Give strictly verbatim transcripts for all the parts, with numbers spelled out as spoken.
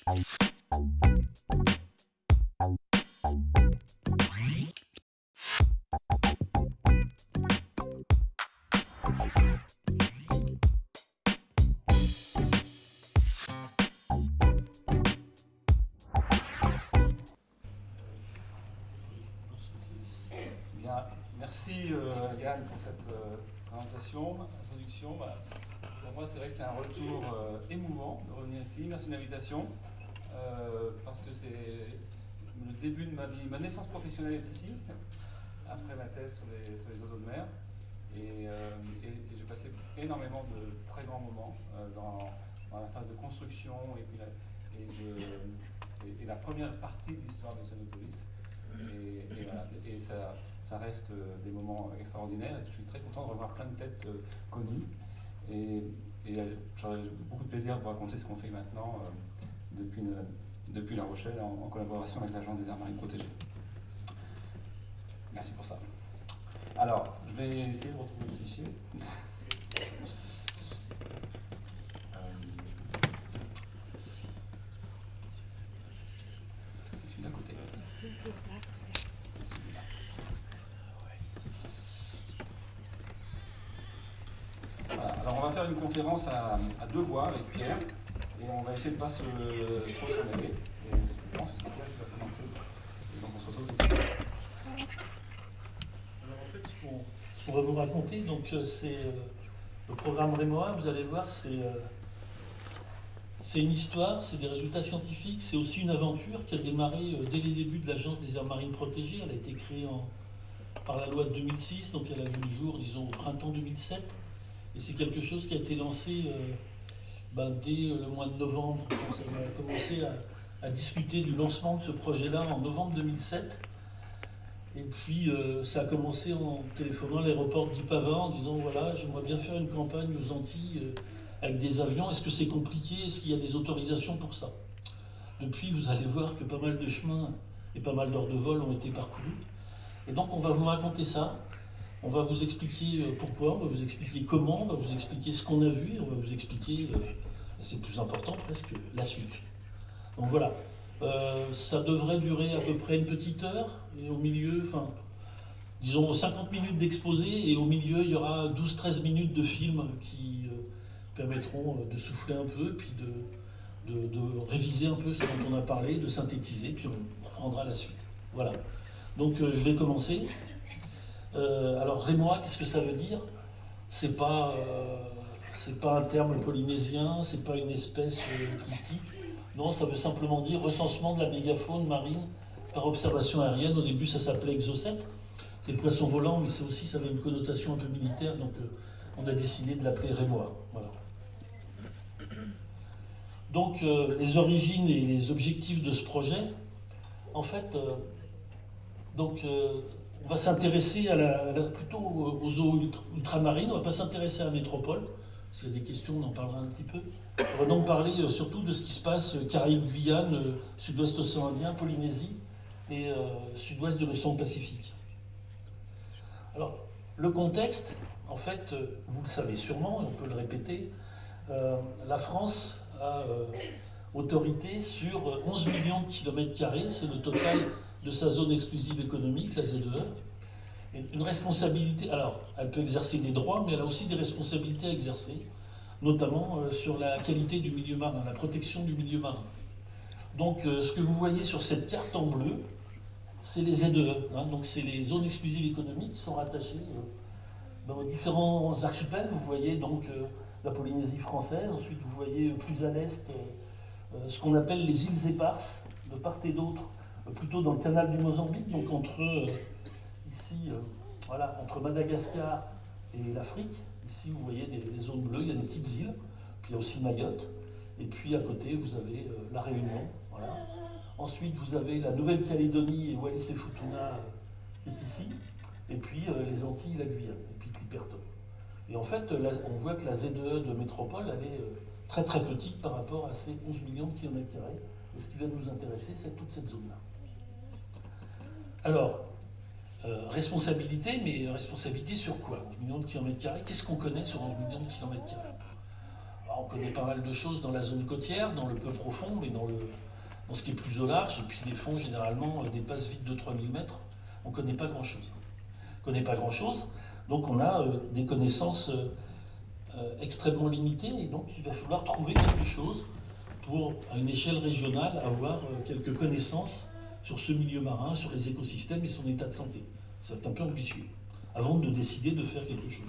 Bien, merci euh, Yann pour cette euh, présentation, introduction. Voilà. Pour moi, c'est vrai que c'est un retour euh, émouvant de revenir ici. Merci de l'invitation, euh, parce que c'est le début de ma vie. Ma naissance professionnelle est ici, après ma thèse sur les, sur les oiseaux de mer. Et, euh, et, et j'ai passé énormément de très grands moments euh, dans, dans la phase de construction et, puis la, et, de, et, et la première partie de l'histoire de Sonopolis. Et, et, voilà, et ça, ça reste des moments extraordinaires et je suis très content de revoir plein de têtes euh, connues. Et, et j'aurais beaucoup de plaisir de vous raconter ce qu'on fait maintenant euh, depuis, une, depuis La Rochelle en, en collaboration avec l'Agence des aires marines protégées. Merci pour ça. Alors, je vais essayer de retrouver le fichier. C'est celui d'à côté. C'est celui-là. Voilà. Alors, on va faire une conférence à, à deux voix avec Pierre. Et on va essayer de ne pas se trop s'emmêler. Et je pense que c'est Pierre qui va commencer. Et donc, on se retrouve tout de suite. Alors, en fait, ce qu'on ce qu'on va vous raconter, donc c'est euh, le programme Rémoa, vous allez voir, c'est euh, c'est une histoire, c'est des résultats scientifiques, c'est aussi une aventure qui a démarré euh, dès les débuts de l'Agence des aires marines protégées. Elle a été créée en, par la loi de deux mille six, donc elle a vu le jour, disons, au printemps deux mille sept. Et c'est quelque chose qui a été lancé euh, ben, dès le mois de novembre. On a commencé à, à discuter du lancement de ce projet-là en novembre deux mille sept. Et puis euh, ça a commencé en téléphonant à l'aéroport d'Ipava en disant voilà, j'aimerais bien faire une campagne aux Antilles euh, avec des avions, est-ce que c'est compliqué, est-ce qu'il y a des autorisations pour ça? Depuis, vous allez voir que pas mal de chemins et pas mal d'heures de vol ont été parcourus. Et donc on va vous raconter ça, on va vous expliquer pourquoi, on va vous expliquer comment, on va vous expliquer ce qu'on a vu, et on va vous expliquer, euh, c'est le plus important presque, la suite. Donc voilà. Euh, ça devrait durer à peu près une petite heure, et au milieu, enfin, disons cinquante minutes d'exposé, et au milieu, il y aura douze treize minutes de film qui euh, permettront de souffler un peu, puis de, de, de réviser un peu ce dont on a parlé, de synthétiser, puis on reprendra la suite. Voilà. Donc euh, je vais commencer. Euh, alors Rémoa, qu'est-ce que ça veut dire? C'est pas, euh, c'est pas un terme polynésien, c'est pas une espèce euh, critique. Non, ça veut simplement dire recensement de la mégafaune marine par observation aérienne. Au début, ça s'appelait Exocet. C'est le poisson volant, mais c'est aussi, ça avait une connotation un peu militaire, donc euh, on a décidé de l'appeler Rémoa. Voilà. Donc, euh, les origines et les objectifs de ce projet, en fait, euh, donc, euh, on va s'intéresser à la, à la, plutôt aux eaux ultramarines, on ne va pas s'intéresser à la métropole. S'il y a des questions, on en parlera un petit peu. On va donc parler euh, surtout de ce qui se passe euh, Caraïbes, Guyane, euh, sud-ouest océan Indien, Polynésie et euh, sud-ouest de l'océan Pacifique. Alors, le contexte, en fait, euh, vous le savez sûrement, et on peut le répéter, euh, la France a euh, autorité sur onze millions de kilomètres carrés, c'est le total de sa zone exclusive économique, la Z E E. Une responsabilité, alors elle peut exercer des droits, mais elle a aussi des responsabilités à exercer, notamment euh, sur la qualité du milieu marin, la protection du milieu marin. Donc euh, ce que vous voyez sur cette carte en bleu, c'est les Z E E, hein, donc c'est les zones exclusives économiques qui sont rattachées euh, dans différents archipels. Vous voyez donc euh, la Polynésie française, ensuite vous voyez euh, plus à l'est euh, euh, ce qu'on appelle les îles éparses, de part et d'autre, euh, plutôt dans le canal du Mozambique, donc entre... Euh, Ici, euh, voilà, entre Madagascar et l'Afrique, ici vous voyez des, des zones bleues, il y a des petites îles, puis il y a aussi Mayotte, et puis à côté vous avez euh, la Réunion, voilà. Ensuite vous avez la Nouvelle-Calédonie et Wallis et Futuna euh, est ici, et puis euh, les Antilles et la Guyane, et puis Clipperton. Et en fait, là, on voit que la Z E E de métropole, elle est euh, très très petite par rapport à ces onze millions de kilomètres carrés, et ce qui va nous intéresser, c'est toute cette zone-là. Alors, Euh, responsabilité, mais responsabilité sur quoi? onze millions de kilomètres carrés, qu'est-ce qu'on connaît sur onze millions de kilomètres carrés? on connaît pas mal de choses dans la zone côtière, dans le peu profond, mais dans, le, dans ce qui est plus au large. Et puis les fonds, généralement, dépassent vite deux à trois mille mètres. On ne connaît pas grand-chose. On ne connaît pas grand-chose. Donc on a euh, des connaissances euh, extrêmement limitées. Et donc il va falloir trouver quelque chose pour, à une échelle régionale, avoir euh, quelques connaissances sur ce milieu marin, sur les écosystèmes et son état de santé. C'est un peu ambitieux, avant de décider de faire quelque chose.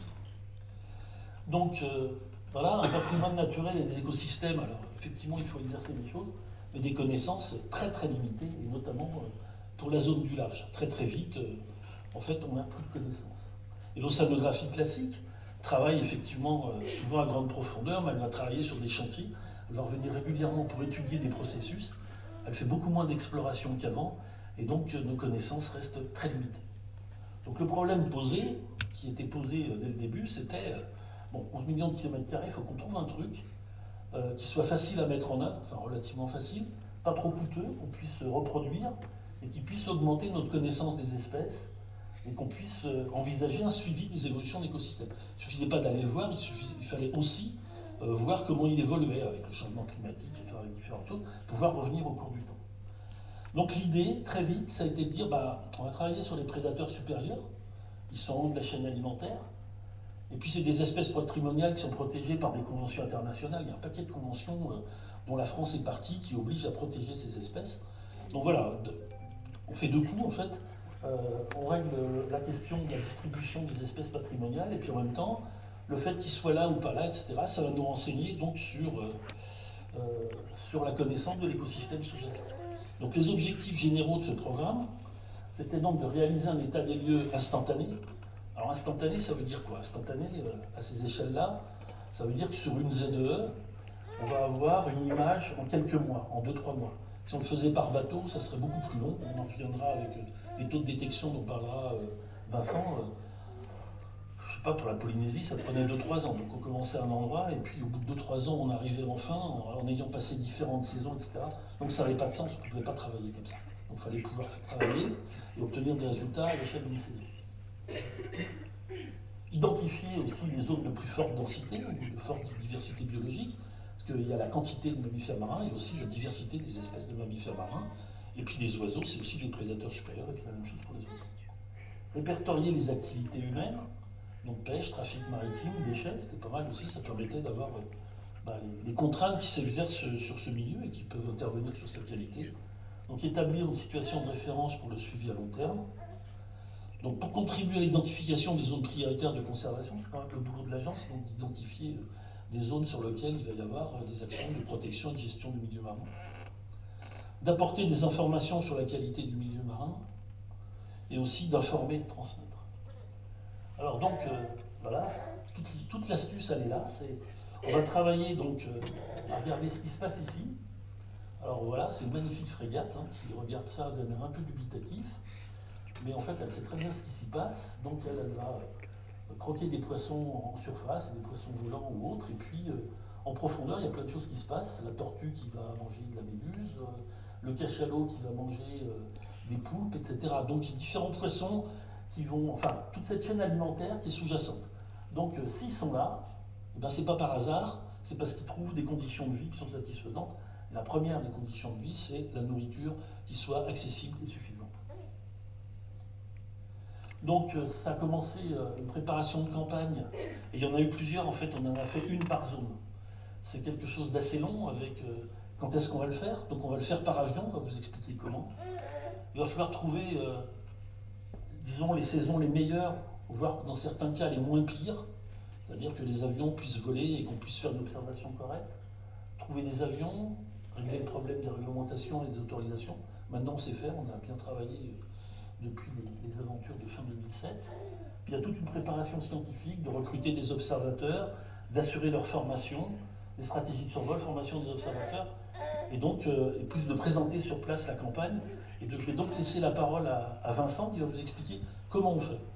Donc, euh, voilà, un patrimoine naturel et des écosystèmes, alors effectivement, il faut exercer des choses, mais des connaissances très très limitées, et notamment euh, pour la zone du large. Très très vite, euh, en fait, on n'a plus de connaissances. Et l'océanographie classique travaille effectivement euh, souvent à grande profondeur, mais elle va travailler sur des chantiers, elle va revenir régulièrement pour étudier des processus, elle fait beaucoup moins d'exploration qu'avant, et donc euh, nos connaissances restent très limitées. Donc le problème posé, qui était posé euh, dès le début, c'était... Euh, Bon, onze millions de kilomètres carrés, il faut qu'on trouve un truc euh, qui soit facile à mettre en œuvre, enfin relativement facile, pas trop coûteux, qu'on puisse reproduire et qui puisse augmenter notre connaissance des espèces et qu'on puisse euh, envisager un suivi des évolutions de l'écosystème. Il ne suffisait pas d'aller le voir, il, suffisait, il fallait aussi euh, voir comment il évoluait avec le changement climatique et faire avec différentes choses, pouvoir revenir au cours du temps. Donc l'idée, très vite, ça a été de dire, bah, on va travailler sur les prédateurs supérieurs, ils sont en haut de la chaîne alimentaire. Et puis c'est des espèces patrimoniales qui sont protégées par des conventions internationales. Il y a un paquet de conventions euh, dont la France est partie qui obligent à protéger ces espèces. Donc voilà, de, on fait deux coups en fait. Euh, on règle la question de la distribution des espèces patrimoniales et puis en même temps, le fait qu'ils soient là ou pas là, et cetera, ça va nous renseigner donc sur, euh, euh, sur la connaissance de l'écosystème sous-jacent. Donc les objectifs généraux de ce programme, c'était donc de réaliser un état des lieux instantané. Alors instantané, ça veut dire quoi? Instantané, euh, à ces échelles-là, ça veut dire que sur une Z E E, on va avoir une image en quelques mois, en deux à trois mois. Si on le faisait par bateau, ça serait beaucoup plus long. On en reviendra avec euh, les taux de détection dont parlera euh, Vincent. Euh, je ne sais pas, pour la Polynésie, ça prenait deux à trois ans. Donc on commençait à un endroit, et puis au bout de deux à trois ans, on arrivait enfin, en, en ayant passé différentes saisons, et cetera. Donc ça n'avait pas de sens, on ne pouvait pas travailler comme ça. Donc il fallait pouvoir travailler et obtenir des résultats à l'échelle d'une saison. Identifier aussi les zones de plus forte densité ou de forte diversité biologique, parce qu'il y a la quantité de mammifères marins et aussi la diversité des espèces de mammifères marins. Et puis les oiseaux, c'est aussi les prédateurs supérieurs, et puis la même chose pour les oiseaux. Répertorier les activités humaines, donc pêche, trafic maritime, déchets, c'était pas mal aussi, ça permettait d'avoir euh, bah, les, les contraintes qui s'exercent sur ce milieu et qui peuvent intervenir sur sa qualité. Donc établir une situation de référence pour le suivi à long terme. Donc pour contribuer à l'identification des zones prioritaires de conservation, c'est quand même le boulot de l'agence, donc d'identifier des zones sur lesquelles il va y avoir des actions de protection et de gestion du milieu marin. D'apporter des informations sur la qualité du milieu marin, et aussi d'informer et de transmettre. Alors donc, euh, voilà, toute, toute l'astuce, elle est là. On va travailler donc euh, à regarder ce qui se passe ici. Alors voilà, c'est une magnifique frégate hein, qui regarde ça d'un air un peu dubitatif. Mais en fait, elle sait très bien ce qui s'y passe, donc elle, elle va euh, croquer des poissons en surface, des poissons volants ou autres, et puis euh, en profondeur, il y a plein de choses qui se passent. La tortue qui va manger de la méduse, euh, le cachalot qui va manger euh, des poulpes, et cetera. Donc différents poissons qui vont, enfin, toute cette chaîne alimentaire qui est sous-jacente. Donc euh, s'ils sont là, eh ben, c'est pas par hasard, c'est parce qu'ils trouvent des conditions de vie qui sont satisfaisantes. Et la première des conditions de vie, c'est la nourriture qui soit accessible et suffisante. Donc ça a commencé euh, une préparation de campagne, et il y en a eu plusieurs, en fait on en a fait une par zone. C'est quelque chose d'assez long avec euh, quand est-ce qu'on va le faire. Donc on va le faire par avion, on va vous expliquer comment. Il va falloir trouver, euh, disons, les saisons les meilleures, voire dans certains cas les moins pires, c'est-à-dire que les avions puissent voler et qu'on puisse faire une observation correcte. Trouver des avions, régler le problème des réglementations et des autorisations. Maintenant on sait faire, on a bien travaillé depuis les, les aventures de fin deux mille sept. Puis il y a toute une préparation scientifique, de recruter des observateurs, d'assurer leur formation, des stratégies de survol, formation des observateurs, et donc euh, et plus de présenter sur place la campagne. Et de, je vais donc laisser la parole à, à Vincent qui va vous expliquer comment on fait.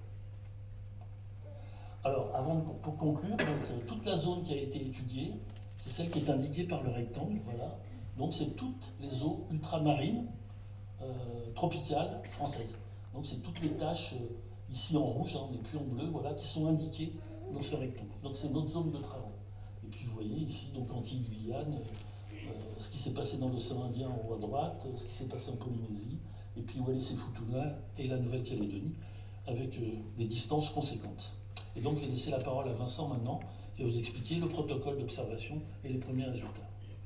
Alors, avant de, pour conclure, donc, euh, toute la zone qui a été étudiée, c'est celle qui est indiquée par le rectangle, voilà. Donc c'est toutes les eaux ultramarines, euh, tropicales, françaises. Donc c'est toutes les taches, euh, ici en rouge, hein, on n'est plus en bleu, voilà, qui sont indiquées dans ce rectangle. Donc c'est notre zone de travail. Et puis vous voyez ici, donc Antilles-Guyane, euh, ce qui s'est passé dans l'océan Indien en haut à droite, ce qui s'est passé en Polynésie, et puis Wallis et Futuna et la Nouvelle-Calédonie, avec euh, des distances conséquentes. Et donc, je vais laisser la parole à Vincent maintenant, qui va vous expliquer le protocole d'observation et les premiers résultats.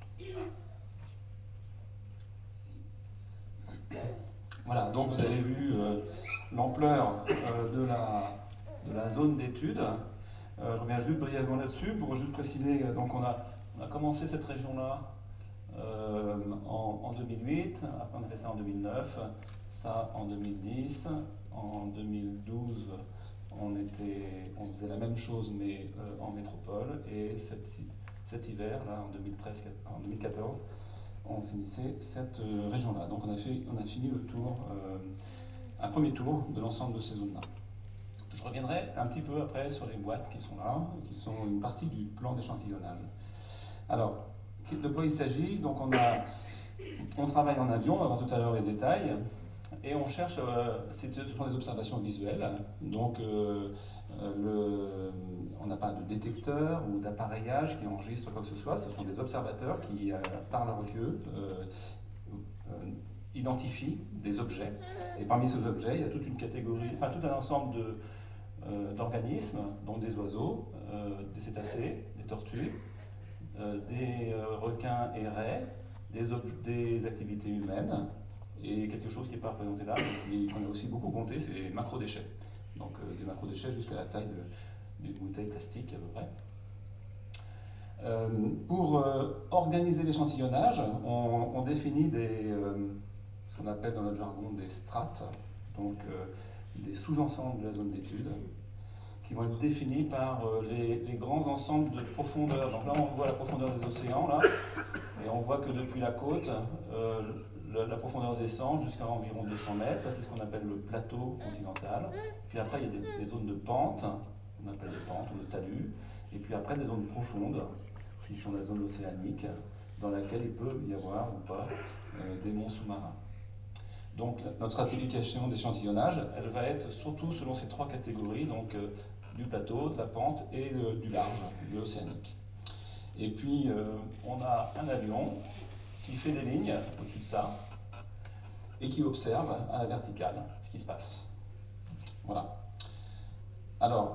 Voilà, donc vous avez vu euh, l'ampleur euh, de, la, de la zone d'étude. Euh, je reviens juste brièvement là-dessus pour juste préciser. Donc on a, on a commencé cette région-là euh, en, en deux mille huit, après on a fait ça en deux mille neuf, ça en deux mille dix, en deux mille douze on, était, on faisait la même chose mais euh, en métropole, et cet, cet hiver, là en deux mille treize, en deux mille quatorze, on finissait cette euh, région-là. Donc on a, fait, on a fini le tour, euh, un premier tour de l'ensemble de ces zones-là. Je reviendrai un petit peu après sur les boîtes qui sont là, qui sont une partie du plan d'échantillonnage. Alors, de quoi il s'agit? Donc on, a, on travaille en avion, on va voir tout à l'heure les détails, et on cherche, euh, ce sont des observations visuelles, donc euh, le, on n'a pas de détecteur ou d'appareillage qui enregistre quoi que ce soit, ce sont des observateurs qui, euh, par leurs yeux, euh, euh, identifient des objets, et parmi ces objets, il y a toute une catégorie, enfin tout un ensemble de Euh, d'organismes, donc des oiseaux, euh, des cétacés, des tortues, euh, des euh, requins et raies, des, des activités humaines, et quelque chose qui n'est pas représenté là, mais qu'on a aussi beaucoup compté, c'est les macro-déchets. Donc euh, des macro-déchets jusqu'à la taille d'une bouteille plastique à peu près. Euh, pour euh, organiser l'échantillonnage, on, on définit des, euh, ce qu'on appelle dans notre jargon des strates, donc euh, des sous-ensembles de la zone d'étude, qui vont être définis par euh, les, les grands ensembles de profondeur. Donc là, on voit la profondeur des océans, là, et on voit que depuis la côte, euh, la, la profondeur descend jusqu'à environ deux cents mètres. Ça, c'est ce qu'on appelle le plateau continental. Puis après, il y a des, des zones de pente, on appelle des pentes ou de talus. Et puis après, des zones profondes, qui sont la zone océanique, dans laquelle il peut y avoir ou pas euh, des monts sous-marins. Donc notre stratification d'échantillonnage, elle va être surtout selon ces trois catégories, donc euh, du plateau, de la pente et euh, du large, de l'océanique. Et puis euh, on a un avion qui fait des lignes au-dessus de ça et qui observe à la verticale ce qui se passe. Voilà. Alors,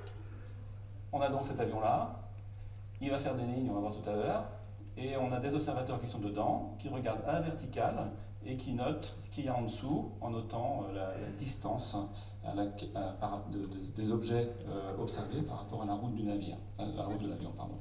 on a donc cet avion-là, il va faire des lignes, on va voir tout à l'heure, et on a des observateurs qui sont dedans, qui regardent à la verticale et qui notent ce qu'il y a en dessous en notant euh, la, la distance à la, à, par, de, de, des objets euh, observés par rapport à la route du navire, à la route de l'avion, pardon.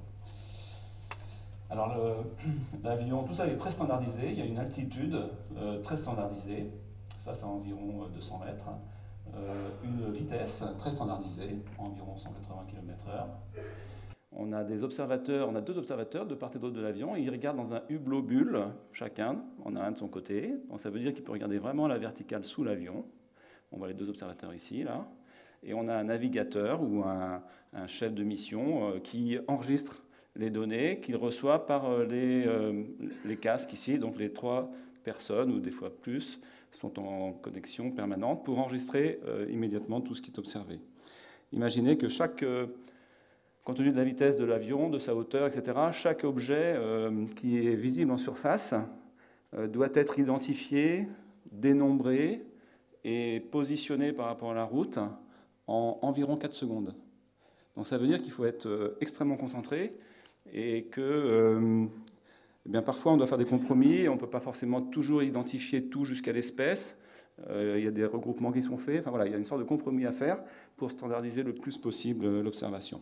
Alors l'avion, tout ça est très standardisé, il y a une altitude euh, très standardisée, ça c'est environ deux cents mètres, euh, une vitesse très standardisée, environ cent quatre-vingts kilomètres heure. On a des observateurs, on a deux observateurs de part et d'autre de l'avion, ils regardent dans un hublot bulle chacun, on a un de son côté, donc ça veut dire qu'il peut regarder vraiment à la verticale sous l'avion. On voit les deux observateurs ici, là, et on a un navigateur ou un, un chef de mission euh, qui enregistre les données qu'il reçoit par euh, les, euh, les casques ici, donc les trois personnes ou des fois plus sont en connexion permanente pour enregistrer euh, immédiatement tout ce qui est observé. Imaginez que chaque euh, compte tenu de la vitesse de l'avion, de sa hauteur, et cetera, chaque objet euh, qui est visible en surface euh, doit être identifié, dénombré et positionné par rapport à la route en environ quatre secondes. Donc ça veut dire qu'il faut être euh, extrêmement concentré et que euh, eh bien, parfois on doit faire des compromis, on ne peut pas forcément toujours identifier tout jusqu'à l'espèce. Euh, il y a des regroupements qui sont faits. Enfin voilà, il y a une sorte de compromis à faire pour standardiser le plus possible l'observation.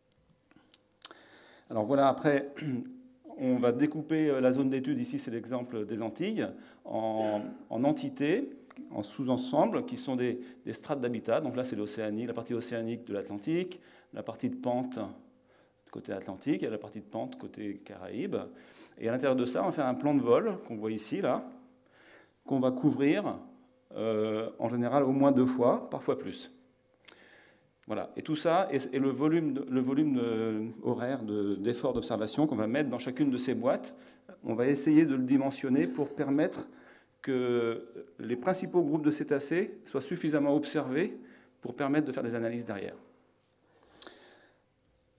Alors voilà, après, on va découper la zone d'étude, ici c'est l'exemple des Antilles, en, en entités, en sous-ensembles, qui sont des, des strates d'habitat. Donc là c'est l'océanique, la partie océanique de l'Atlantique, la partie de pente côté Atlantique et la partie de pente côté Caraïbes. Et à l'intérieur de ça, on va faire un plan de vol, qu'on voit ici, là, qu'on va couvrir euh, en général au moins deux fois, parfois plus. Voilà. Et tout ça, et le volume, le volume de, horaire d'effort d'observation qu'on va mettre dans chacune de ces boîtes, on va essayer de le dimensionner pour permettre que les principaux groupes de cétacés soient suffisamment observés pour permettre de faire des analyses derrière.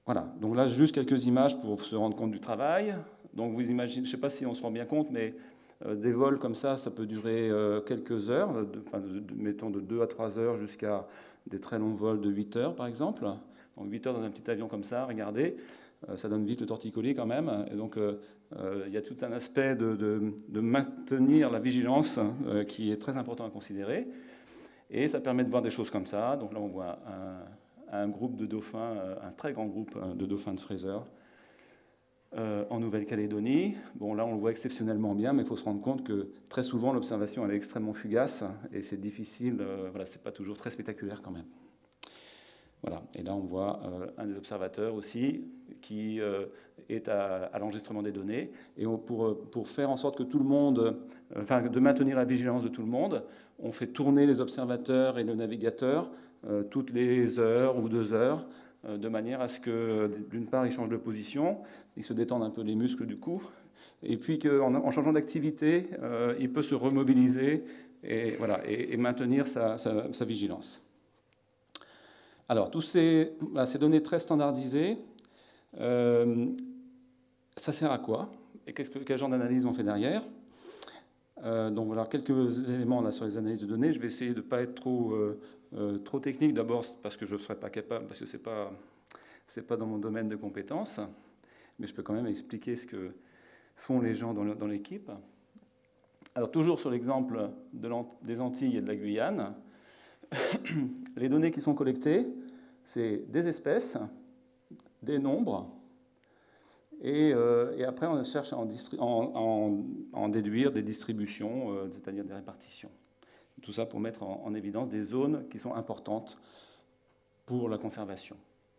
Voilà, donc là, juste quelques images pour se rendre compte du travail. Donc vous imaginez, je ne sais pas si on se rend bien compte, mais euh, des vols comme ça, ça peut durer euh, quelques heures, de, enfin, de, de, mettons de deux à trois heures jusqu'à des très longs vols de huit heures, par exemple. Donc huit heures dans un petit avion comme ça, regardez, euh, ça donne vite le torticolis quand même. Et donc euh, euh, il y a tout un aspect de, de, de maintenir la vigilance euh, qui est très important à considérer. Et ça permet de voir des choses comme ça. Donc là, on voit un, un groupe de dauphins, un très grand groupe de dauphins de Fraser euh, en Nouvelle-Calédonie. Bon, là, on le voit exceptionnellement bien, mais il faut se rendre compte que très souvent, l'observation elle est extrêmement fugace et c'est difficile. Euh, voilà, c'est pas toujours très spectaculaire quand même. Voilà. Et là, on voit euh, un des observateurs aussi qui euh, est à, à l'enregistrement des données. Et on, pour, pour faire en sorte que tout le monde, euh, enfin, de maintenir la vigilance de tout le monde, on fait tourner les observateurs et le navigateur euh, toutes les heures ou deux heures, euh, de manière à ce que, d'une part, ils changent de position, ils se détendent un peu les muscles du cou, et puis qu'en en changeant d'activité, euh, il peut se remobiliser et, voilà, et, et maintenir sa, sa, sa vigilance. Alors, tous ces, voilà, ces données très standardisées, euh, ça sert à quoi? Et qu'est-ce que, quel genre d'analyse on fait derrière? euh, Donc, voilà quelques éléments là, sur les analyses de données. Je vais essayer de ne pas être trop, euh, euh, trop technique, d'abord parce que je ne serai pas capable, parce que ce n'est pas, c'est pas dans mon domaine de compétences, mais je peux quand même expliquer ce que font les gens dans l'équipe. Alors, toujours sur l'exemple de des Antilles et de la Guyane, les données qui sont collectées, c'est des espèces, des nombres, et, euh, et après on cherche à en, en, en, en déduire des distributions, euh, c'est-à-dire des répartitions. Tout ça pour mettre en, en évidence des zones qui sont importantes pour la conservation.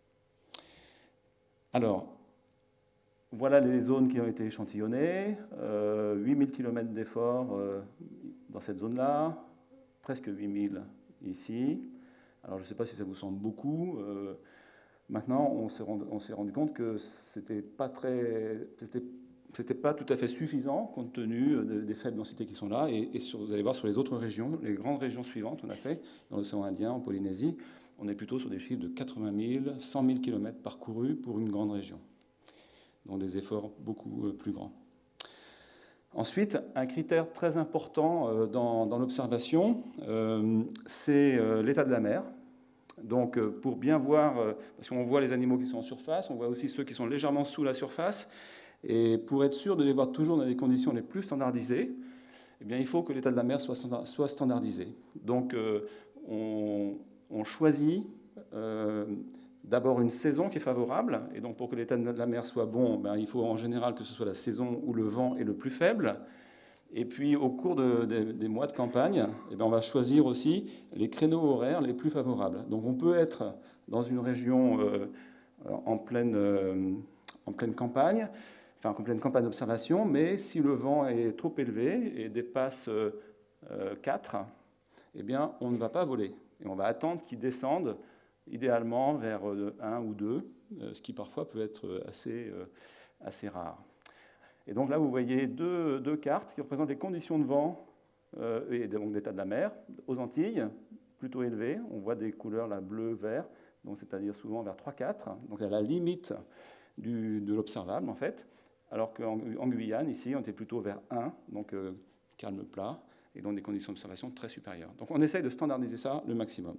Alors, voilà les zones qui ont été échantillonnées, euh, huit mille kilomètres d'effort euh, dans cette zone-là, presque huit mille ici. Alors je ne sais pas si ça vous semble beaucoup. Euh, maintenant, on s'est rendu, rendu compte que c'était pas très, c'était, c'était pas tout à fait suffisant compte tenu de, des faibles densités qui sont là. Et, et sur, vous allez voir sur les autres régions, les grandes régions suivantes, on a fait dans l'océan Indien, en Polynésie, on est plutôt sur des chiffres de quatre-vingt mille, cent mille kilomètres parcourus pour une grande région. Donc des efforts beaucoup plus grands. Ensuite, un critère très important dans, dans l'observation, euh, c'est euh, l'état de la mer. Donc, euh, pour bien voir, euh, parce qu'on voit les animaux qui sont en surface, on voit aussi ceux qui sont légèrement sous la surface, et pour être sûr de les voir toujours dans les conditions les plus standardisées, eh bien, il faut que l'état de la mer soit, soit standardisé. Donc, euh, on, on choisit euh, d'abord une saison qui est favorable, et donc pour que l'état de la mer soit bon, ben, il faut en général que ce soit la saison où le vent est le plus faible. Et puis au cours de, de, des mois de campagne, eh ben, on va choisir aussi les créneaux horaires les plus favorables. Donc on peut être dans une région euh, en, pleine, euh, en pleine campagne, enfin en pleine campagne d'observation, mais si le vent est trop élevé et dépasse euh, quatre, eh bien on ne va pas voler. Et on va attendre qu'il descende idéalement vers un ou deux, ce qui parfois peut être assez, assez rare. Et donc là, vous voyez deux, deux cartes qui représentent les conditions de vent euh, et donc d'état de la mer aux Antilles, plutôt élevées. On voit des couleurs là, bleu, vert, donc c'est-à-dire souvent vers trois quatre, donc à la limite du, de l'observable en fait, alors qu'en en Guyane, ici, on était plutôt vers un, donc euh, calme plat, et donc des conditions d'observation très supérieures. Donc on essaye de standardiser ça le maximum.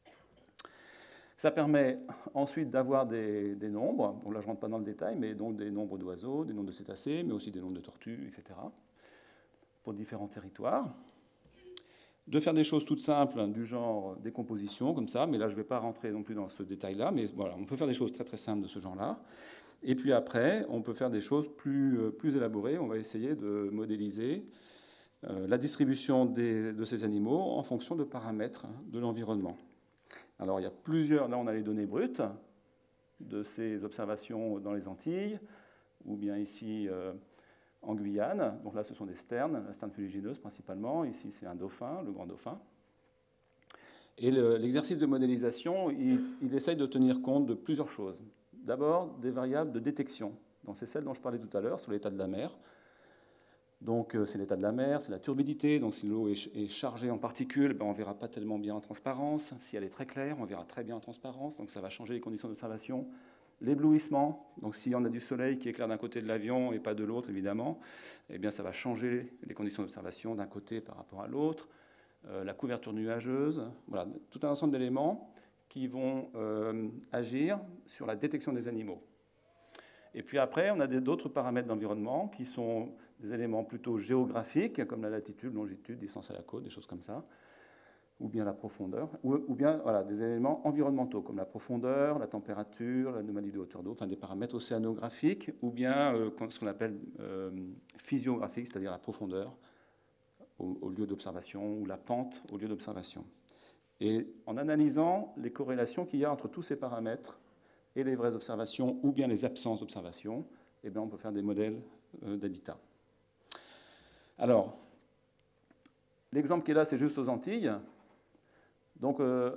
Ça permet ensuite d'avoir des, des nombres, bon là je ne rentre pas dans le détail, mais donc des nombres d'oiseaux, des nombres de cétacés, mais aussi des nombres de tortues, et cetera, pour différents territoires. De faire des choses toutes simples, du genre décomposition, comme ça, mais là je ne vais pas rentrer non plus dans ce détail-là, mais voilà, on peut faire des choses très très simples de ce genre-là. Et puis après, on peut faire des choses plus, plus élaborées, on va essayer de modéliser euh, la distribution des, de ces animaux en fonction de paramètres de l'environnement. Alors, il y a plusieurs, là on a les données brutes de ces observations dans les Antilles, ou bien ici euh, en Guyane. Donc là, ce sont des sternes, la sterne fuligineuse principalement. Ici, c'est un dauphin, le grand dauphin. Et l'exercice le, de modélisation, il, il essaye de tenir compte de plusieurs choses. D'abord, des variables de détection. Donc c'est celle dont je parlais tout à l'heure, sur l'état de la mer. Donc c'est l'état de la mer, c'est la turbidité, donc si l'eau est, est chargée en particules, ben, on ne verra pas tellement bien en transparence. Si elle est très claire, on verra très bien en transparence, donc ça va changer les conditions d'observation L'éblouissement, donc si on a du soleil qui éclaire d'un côté de l'avion et pas de l'autre, évidemment, eh bien ça va changer les conditions d'observation d'un côté par rapport à l'autre. Euh, la couverture nuageuse, voilà, tout un ensemble d'éléments qui vont euh, agir sur la détection des animaux. Et puis après, on a d'autres paramètres d'environnement qui sont des éléments plutôt géographiques, comme la latitude, longitude, distance à la côte, des choses comme ça, ou bien la profondeur, ou, ou bien voilà, des éléments environnementaux, comme la profondeur, la température, l'anomalie de hauteur d'eau, enfin des paramètres océanographiques, ou bien euh, ce qu'on appelle euh, physiographique, c'est-à-dire la profondeur au, au lieu d'observation, ou la pente au lieu d'observation. Et en analysant les corrélations qu'il y a entre tous ces paramètres et les vraies observations, ou bien les absences d'observation, eh bien on peut faire des modèles euh, d'habitat. Alors, l'exemple qui est là, c'est juste aux Antilles. Donc, euh,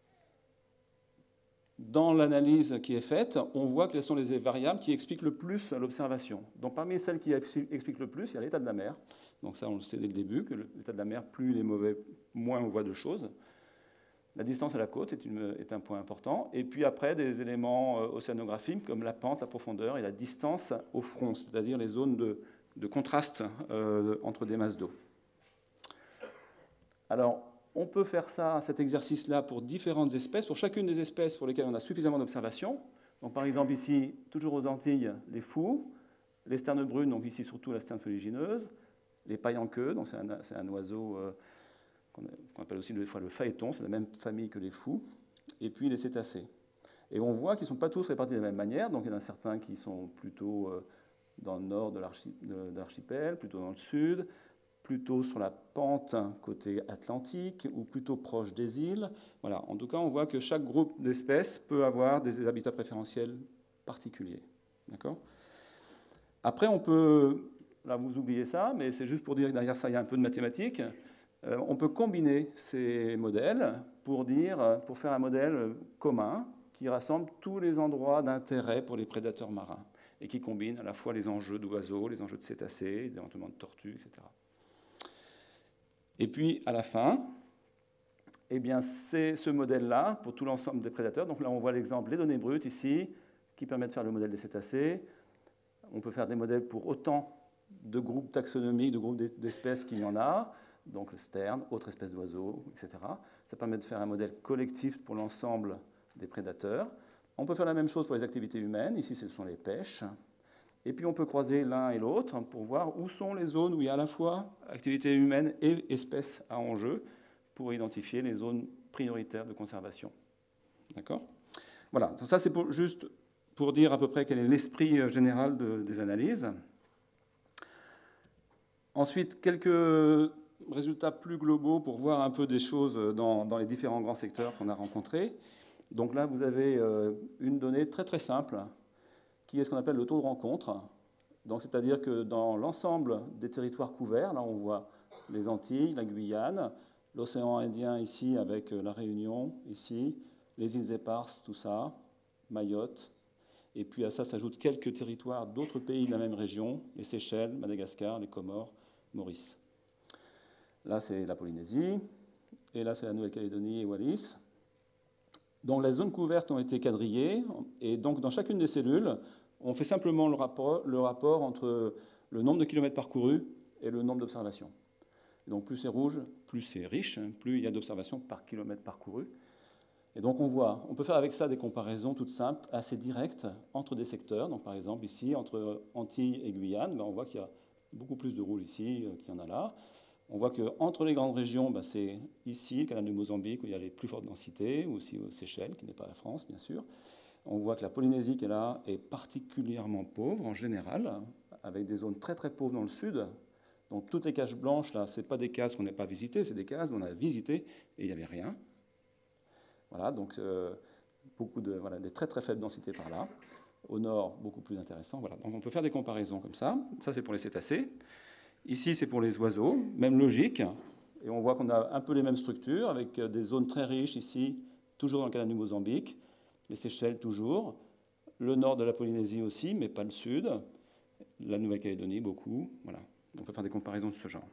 dans l'analyse qui est faite, on voit quelles sont les variables qui expliquent le plus l'observation. Donc, parmi celles qui expliquent le plus, il y a l'état de la mer. Donc, ça, on le sait dès le début, que l'état de la mer, plus il est mauvais, moins on voit de choses. La distance à la côte est, une, est un point important. Et puis après, des éléments océanographiques comme la pente, la profondeur et la distance au front, c'est-à-dire les zones de, de contraste euh, entre des masses d'eau. Alors, on peut faire ça, cet exercice-là, pour différentes espèces, pour chacune des espèces pour lesquelles on a suffisamment d'observations. Donc, par exemple, ici, toujours aux Antilles, les fous, les sternes brunes, donc ici surtout la sterne fuligineuse, les pailles en queue, donc c'est un, un oiseau euh, qu'on appelle aussi des fois le phaéton, c'est la même famille que les fous, et puis les cétacés. Et on voit qu'ils ne sont pas tous répartis de la même manière, donc il y en a certains qui sont plutôt euh, dans le nord de l'archipel, plutôt dans le sud, plutôt sur la pente côté atlantique ou plutôt proche des îles. Voilà. En tout cas, on voit que chaque groupe d'espèces peut avoir des habitats préférentiels particuliers. D'accord ? Après, on peut, là vous oubliez ça, mais c'est juste pour dire que derrière ça, il y a un peu de mathématiques. Euh, on peut combiner ces modèles pour, dire, pour faire un modèle commun qui rassemble tous les endroits d'intérêt pour les prédateurs marins et qui combine à la fois les enjeux d'oiseaux, les enjeux de cétacés, éventuellement de tortues, et cetera. Et puis, à la fin, eh bien, c'est ce modèle-là pour tout l'ensemble des prédateurs. Donc là, on voit l'exemple, les données brutes ici, qui permettent de faire le modèle des cétacés. On peut faire des modèles pour autant de groupes taxonomiques, de groupes d'espèces qu'il y en a, donc le sterne, autres espèces d'oiseaux, et cetera. Ça permet de faire un modèle collectif pour l'ensemble des prédateurs. On peut faire la même chose pour les activités humaines. Ici, ce sont les pêches. Et puis, on peut croiser l'un et l'autre pour voir où sont les zones où il y a à la fois activité humaine et espèces à enjeu pour identifier les zones prioritaires de conservation. D'accord ? Voilà. Donc ça, c'est pour, juste pour dire à peu près quel est l'esprit général de, des analyses. Ensuite, quelques résultats plus globaux pour voir un peu des choses dans, dans les différents grands secteurs qu'on a rencontrés. Donc là, vous avez euh, une donnée très très simple, qui est ce qu'on appelle le taux de rencontre. Donc, c'est-à-dire que dans l'ensemble des territoires couverts, là on voit les Antilles, la Guyane, l'océan Indien ici avec la Réunion, ici, les îles Éparses, tout ça, Mayotte, et puis à ça s'ajoutent quelques territoires d'autres pays de la même région, les Seychelles, Madagascar, les Comores, Maurice. Là c'est la Polynésie, et là c'est la Nouvelle-Calédonie et Wallis. Donc les zones couvertes ont été quadrillées, et donc dans chacune des cellules, on fait simplement le rapport, le rapport entre le nombre de kilomètres parcourus et le nombre d'observations. Donc plus c'est rouge, plus c'est riche, plus il y a d'observations par kilomètre parcouru. Et donc on voit, on peut faire avec ça des comparaisons toutes simples, assez directes, entre des secteurs. Donc par exemple ici, entre Antilles et Guyane, ben on voit qu'il y a beaucoup plus de rouge ici qu'il y en a là. On voit qu'entre les grandes régions, ben c'est ici, le canal du Mozambique, où il y a les plus fortes densités, ou aussi aux Seychelles, qui n'est pas la France, bien sûr. On voit que la Polynésie qui est là est particulièrement pauvre en général, avec des zones très très pauvres dans le sud. Donc toutes les cases blanches, là, ce n'est pas des cases qu'on n'a pas visitées, c'est des cases qu'on a visitées et il n'y avait rien. Voilà, donc euh, beaucoup de, voilà, des très très faibles densités par là. Au nord, beaucoup plus intéressant. Voilà. Donc on peut faire des comparaisons comme ça. Ça, c'est pour les cétacés. Ici, c'est pour les oiseaux, même logique. Et on voit qu'on a un peu les mêmes structures, avec des zones très riches ici, toujours dans le canal du Mozambique. Les Seychelles toujours, le nord de la Polynésie aussi, mais pas le sud, la Nouvelle-Calédonie beaucoup, voilà. On peut faire des comparaisons de ce genre.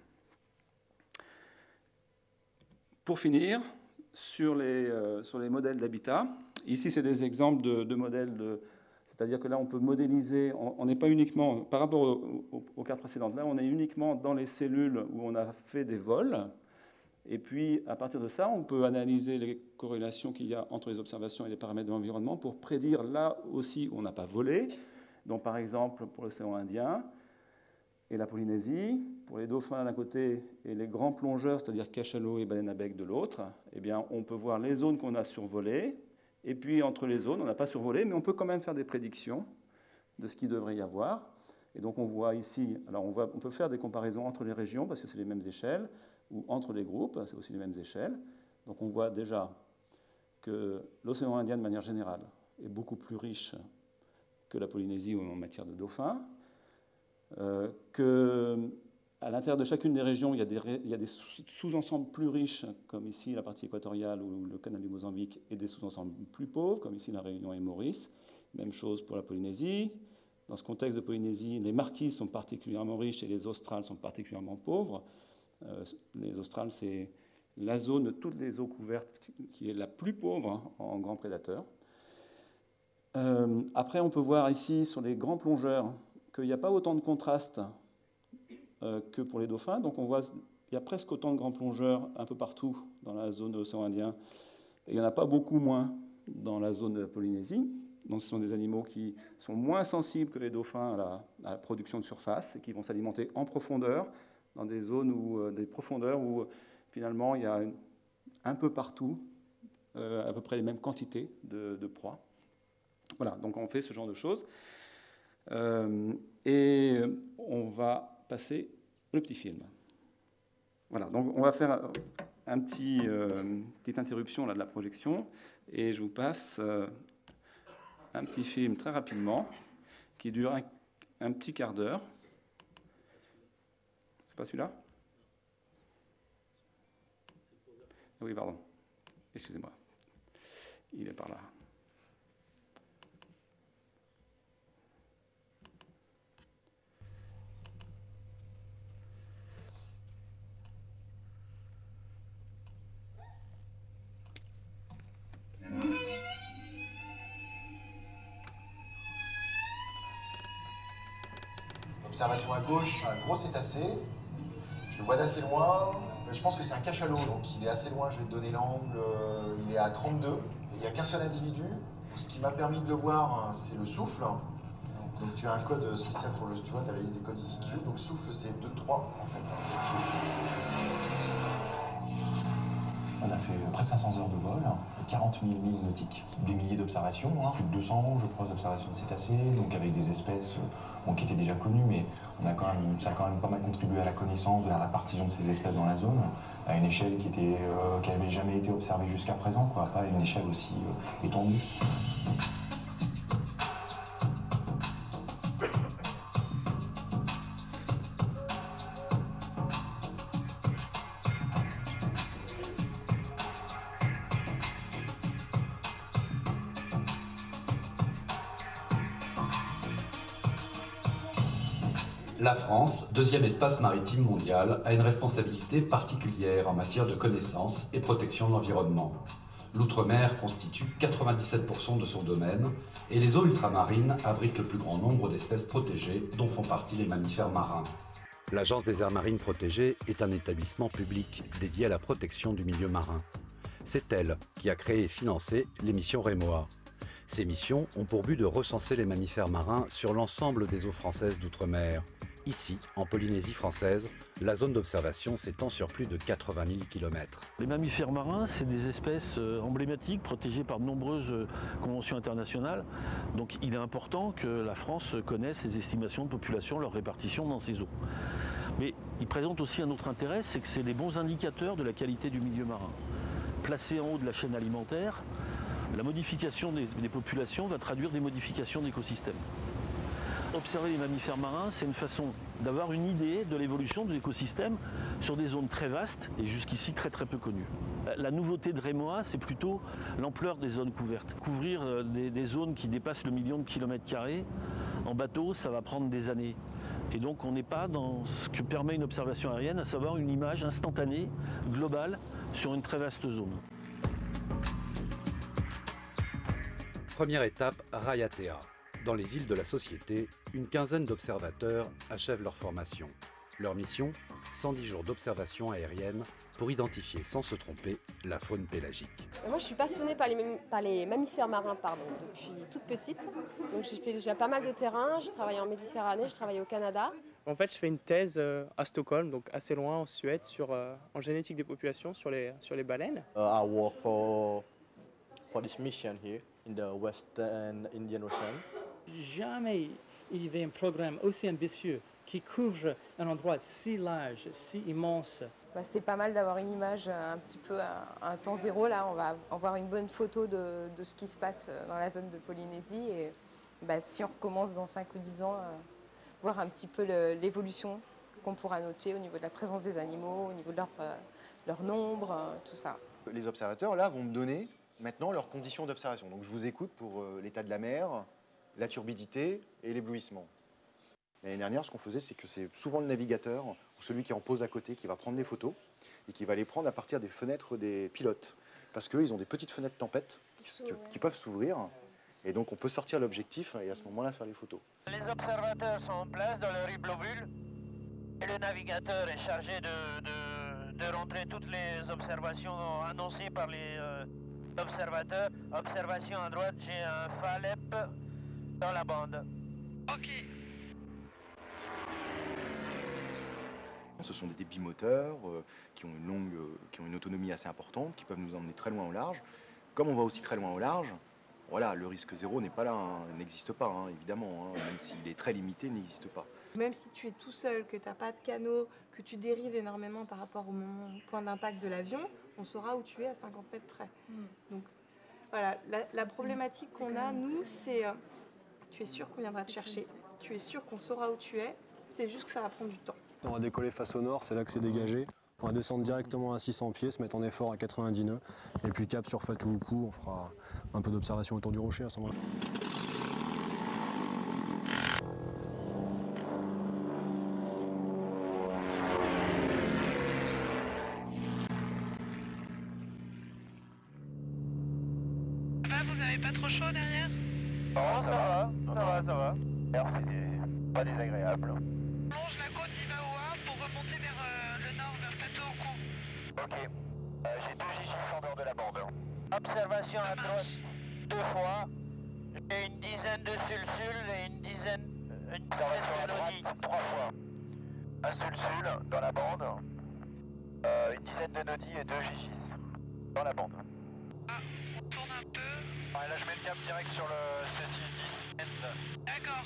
Pour finir, sur les, euh, sur les modèles d'habitat, ici c'est des exemples de, de modèles de, C'est-à-dire que là, on peut modéliser, on n'est pas uniquement, par rapport au, au, aux cartes précédentes, là, on est uniquement dans les cellules où on a fait des vols. Et puis, à partir de ça, on peut analyser les corrélations qu'il y a entre les observations et les paramètres de l'environnement pour prédire là aussi où on n'a pas volé. Donc, par exemple, pour l'océan Indien et la Polynésie, pour les dauphins d'un côté et les grands plongeurs, c'est-à-dire cachalots et baleines à bec de l'autre, eh bien, on peut voir les zones qu'on a survolées. Et puis, entre les zones, on n'a pas survolé, mais on peut quand même faire des prédictions de ce qu'il devrait y avoir. Et donc, on voit ici, alors on, voit, on peut faire des comparaisons entre les régions, parce que c'est les mêmes échelles, ou entre les groupes, c'est aussi les mêmes échelles. Donc, on voit déjà que l'océan Indien, de manière générale, est beaucoup plus riche que la Polynésie en matière de dauphins, euh, qu'à l'intérieur de chacune des régions, il y a des, il y a des sous-ensembles plus riches, comme ici la partie équatoriale ou le canal du Mozambique, et des sous-ensembles plus pauvres, comme ici la Réunion et Maurice. Même chose pour la Polynésie. Dans ce contexte de Polynésie, les marquises sont particulièrement riches et les australes sont particulièrement pauvres. Euh, les australes, c'est la zone de toutes les eaux couvertes qui est la plus pauvre hein, en grands prédateurs. Euh, après, on peut voir ici, sur les grands plongeurs, qu'il n'y a pas autant de contraste euh, que pour les dauphins. Donc on voit qu'il y a presque autant de grands plongeurs un peu partout dans la zone de l'océan Indien. Et il n'y en a pas beaucoup moins dans la zone de la Polynésie. Donc ce sont des animaux qui sont moins sensibles que les dauphins à la, à la production de surface et qui vont s'alimenter en profondeur, dans des zones où, euh, des profondeurs où finalement il y a une, un peu partout euh, à peu près les mêmes quantités de, de proies. Voilà, donc on fait ce genre de choses. Euh, et on va passer le petit film. Voilà, donc on va faire un petit, euh, une petite interruption là, de la projection et je vous passe euh, un petit film très rapidement qui dure un, un petit quart d'heure. C'est pas celui-là ? Oui, pardon. Excusez-moi. Il est par là. Observation à gauche, un gros cétacé. Je le vois d'assez loin. Je pense que c'est un cachalot, donc il est assez loin. Je vais te donner l'angle. Il est à trente-deux. Et il n'y a qu'un seul individu. Ce qui m'a permis de le voir, c'est le souffle. Donc tu as un code spécial pour le. Tu vois, tu as la liste des codes I C Q. Donc souffle, c'est deux trois en fait. On a fait près de cinq cents heures de vol, quarante mille milles nautiques, des milliers d'observations, hein, plus de deux cents, je crois, d'observations de cétacés, donc avec des espèces bon, qui étaient déjà connues, mais on a quand même, ça a quand même pas mal contribué à la connaissance de la répartition de ces espèces dans la zone, à une échelle qui était, euh, qui n'avait jamais été observée jusqu'à présent, quoi, pas à une échelle aussi euh, étendue. La France, deuxième espace maritime mondial, a une responsabilité particulière en matière de connaissance et protection de l'environnement. L'outre-mer constitue quatre-vingt-dix-sept pour cent de son domaine et les eaux ultramarines abritent le plus grand nombre d'espèces protégées dont font partie les mammifères marins. L'Agence des aires marines protégées est un établissement public dédié à la protection du milieu marin. C'est elle qui a créé et financé les missions Rémoa. Ces missions ont pour but de recenser les mammifères marins sur l'ensemble des eaux françaises d'outre-mer. Ici, en Polynésie française, la zone d'observation s'étend sur plus de quatre-vingt mille kilomètres. Les mammifères marins, c'est des espèces emblématiques, protégées par de nombreuses conventions internationales. Donc il est important que la France connaisse les estimations de population, leur répartition dans ces eaux. Mais ils présentent aussi un autre intérêt, c'est que c'est des bons indicateurs de la qualité du milieu marin. Placés en haut de la chaîne alimentaire, la modification des, des populations va traduire des modifications d'écosystèmes. Observer les mammifères marins, c'est une façon d'avoir une idée de l'évolution de l'écosystème sur des zones très vastes et jusqu'ici très très peu connues. La nouveauté de Rémoa, c'est plutôt l'ampleur des zones couvertes. Couvrir des, des zones qui dépassent le million de kilomètres carrés, en bateau, ça va prendre des années. Et donc on n'est pas dans ce que permet une observation aérienne, à savoir une image instantanée, globale, sur une très vaste zone. Première étape, Raiatea. Dans les îles de la Société, une quinzaine d'observateurs achèvent leur formation. Leur mission, cent dix jours d'observation aérienne pour identifier sans se tromper la faune pélagique. Moi je suis passionnée par les, par les mammifères marins pardon, depuis toute petite. Donc j'ai fait déjà pas mal de terrain, j'ai travaillé en Méditerranée, j'ai travaillé au Canada. En fait, je fais une thèse euh, à Stockholm, donc assez loin en Suède, sur, euh, en génétique des populations sur les, sur les baleines. Uh, I work for, for this mission here in the Western Indian Ocean. Jamais il y avait un programme aussi ambitieux qui couvre un endroit si large, si immense. Bah, c'est pas mal d'avoir une image un petit peu à un temps zéro. Là, on va avoir une bonne photo de, de ce qui se passe dans la zone de Polynésie. Et bah, si on recommence dans cinq ou dix ans, euh, voir un petit peu l'évolution qu'on pourra noter au niveau de la présence des animaux, au niveau de leur, euh, leur nombre, euh, tout ça. Les observateurs, là, vont me donner maintenant leurs conditions d'observation. Donc je vous écoute pour euh, l'état de la mer, la turbidité et l'éblouissement. L'année dernière, ce qu'on faisait, c'est que c'est souvent le navigateur ou celui qui en pose à côté qui va prendre les photos et qui va les prendre à partir des fenêtres des pilotes. Parce qu'eux, ils ont des petites fenêtres tempête qui, qui peuvent s'ouvrir. Et donc, on peut sortir l'objectif et à ce moment-là, faire les photos. Les observateurs sont en place dans leur iglobule et le navigateur est chargé de, de, de rentrer toutes les observations annoncées par les euh, observateurs. Observation à droite, j'ai un Falep dans la bande. Ok. Ce sont des bimoteurs euh, qui ont une longue, euh, qui ont une autonomie assez importante, qui peuvent nous emmener très loin au large. Comme on va aussi très loin au large, voilà, le risque zéro n'est pas là, hein, n'existe pas, hein, évidemment, hein, même s'il est très limité, il n'existe pas. Même si tu es tout seul, que tu n'as pas de canot, que tu dérives énormément par rapport au point d'impact de l'avion, on saura où tu es à cinquante mètres près. Mm. Donc voilà, la, la problématique qu'on a, nous, c'est euh, tu es sûr qu'on viendra te chercher, tu es sûr qu'on saura où tu es, c'est juste que ça va prendre du temps. On va décoller face au nord, c'est là que c'est dégagé. On va descendre directement à six cents pieds, se mettre en effort à quatre-vingt-dix nœuds. Et puis cap sur Fatoulkou, on fera un peu d'observation autour du rocher à ce moment-là. Vous n'avez pas trop chaud derrière? Non, ça va, ça va, ça va. Alors c'est pas désagréable. Longe la côte d'Ivaoa pour remonter vers euh, le nord, vers Fatoulkou. Ok. Euh, j'ai deux J J en dehors de la bande. Observation à droite deux fois. J'ai une dizaine de sulsules et une dizaine, une Observation à droite trois fois. Un sulsul dans la bande. Euh, une dizaine de nodis et deux J J dans la bande. Ah, on tourne un peu. Ouais, là je mets le cap direct sur le C six dix N. D'accord.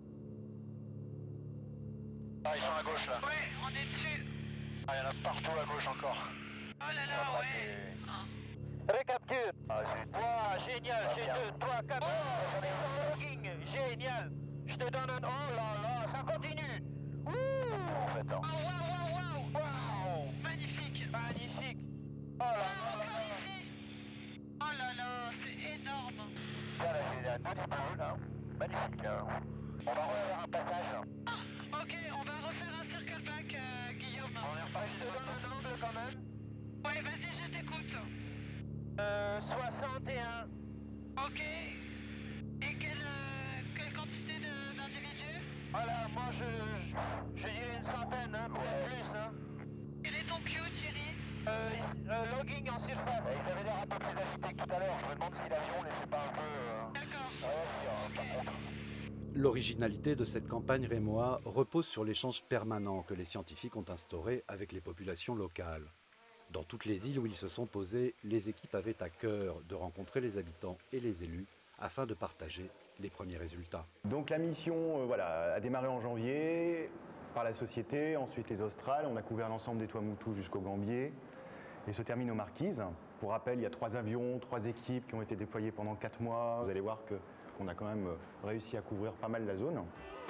Ah, ils sont à gauche là. Ouais, on est dessus. Ah, il y en a partout à gauche encore. Oh là là, Après, ouais. c'est- Récapture. Ah, zut. Wow, génial, Ah, j'ai bien. deux, trois, quatre. Oh, logging, génial. Je te donne un. Oh là là, ça continue. Ouh. En fait, hein. Oh, waouh, waouh, waouh. Waouh. Magnifique. Magnifique. Oh là là. là. Oh là là, c'est énorme. Là, là, j'ai un deux bleu là. Magnifique. Hein. On va refaire un passage. Ah, ok, on va refaire un circle back, euh, Guillaume. On est reparti. Je te donne un angle quand même. Ouais, vas-y, je t'écoute. Euh, soixante et un. Ok. Et quelle, euh, quelle quantité d'individus? Voilà, moi je, je, je dirais une centaine, hein, peut-être plus. Hein. Quel est ton Q, Thierry? Euh, euh, logging en surface. Et ils avaient l'air un peu plus agités que tout à l'heure. Je me demande si l'avion ne laissait pas un peu. Euh... D'accord. Ouais, si, euh, par contre. L'originalité de cette campagne rémois repose sur l'échange permanent que les scientifiques ont instauré avec les populations locales. Dans toutes les îles où ils se sont posés, les équipes avaient à cœur de rencontrer les habitants et les élus afin de partager les premiers résultats. Donc la mission euh, voilà, a démarré en janvier par la Société, ensuite les Australes. On a couvert l'ensemble des Tuamotu jusqu'au Gambier et se termine aux Marquises. Pour rappel, il y a trois avions, trois équipes qui ont été déployées pendant quatre mois. Vous allez voir que qu'on a quand même réussi à couvrir pas mal la zone.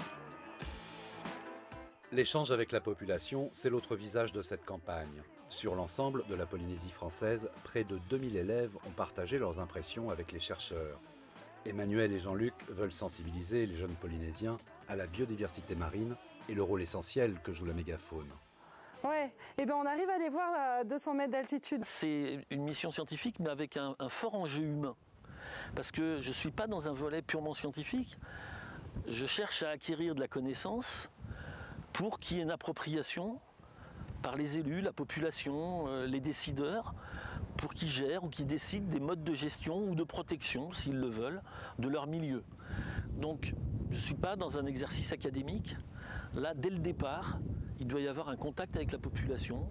L'échange avec la population, c'est l'autre visage de cette campagne. Sur l'ensemble de la Polynésie française, près de deux mille élèves ont partagé leurs impressions avec les chercheurs. Emmanuel et Jean-Luc veulent sensibiliser les jeunes Polynésiens à la biodiversité marine et le rôle essentiel que joue la mégafaune. Ouais, et ben on arrive à les voir à deux cents mètres d'altitude. C'est une mission scientifique, mais avec un, un fort enjeu humain. Parce que je ne suis pas dans un volet purement scientifique, Je cherche à acquérir de la connaissance pour qu'il y ait une appropriation par les élus, la population, euh, les décideurs, pour qu'ils gèrent ou qu'ils décident des modes de gestion ou de protection, s'ils le veulent, de leur milieu. Donc, je ne suis pas dans un exercice académique. Là, dès le départ, il doit y avoir un contact avec la population.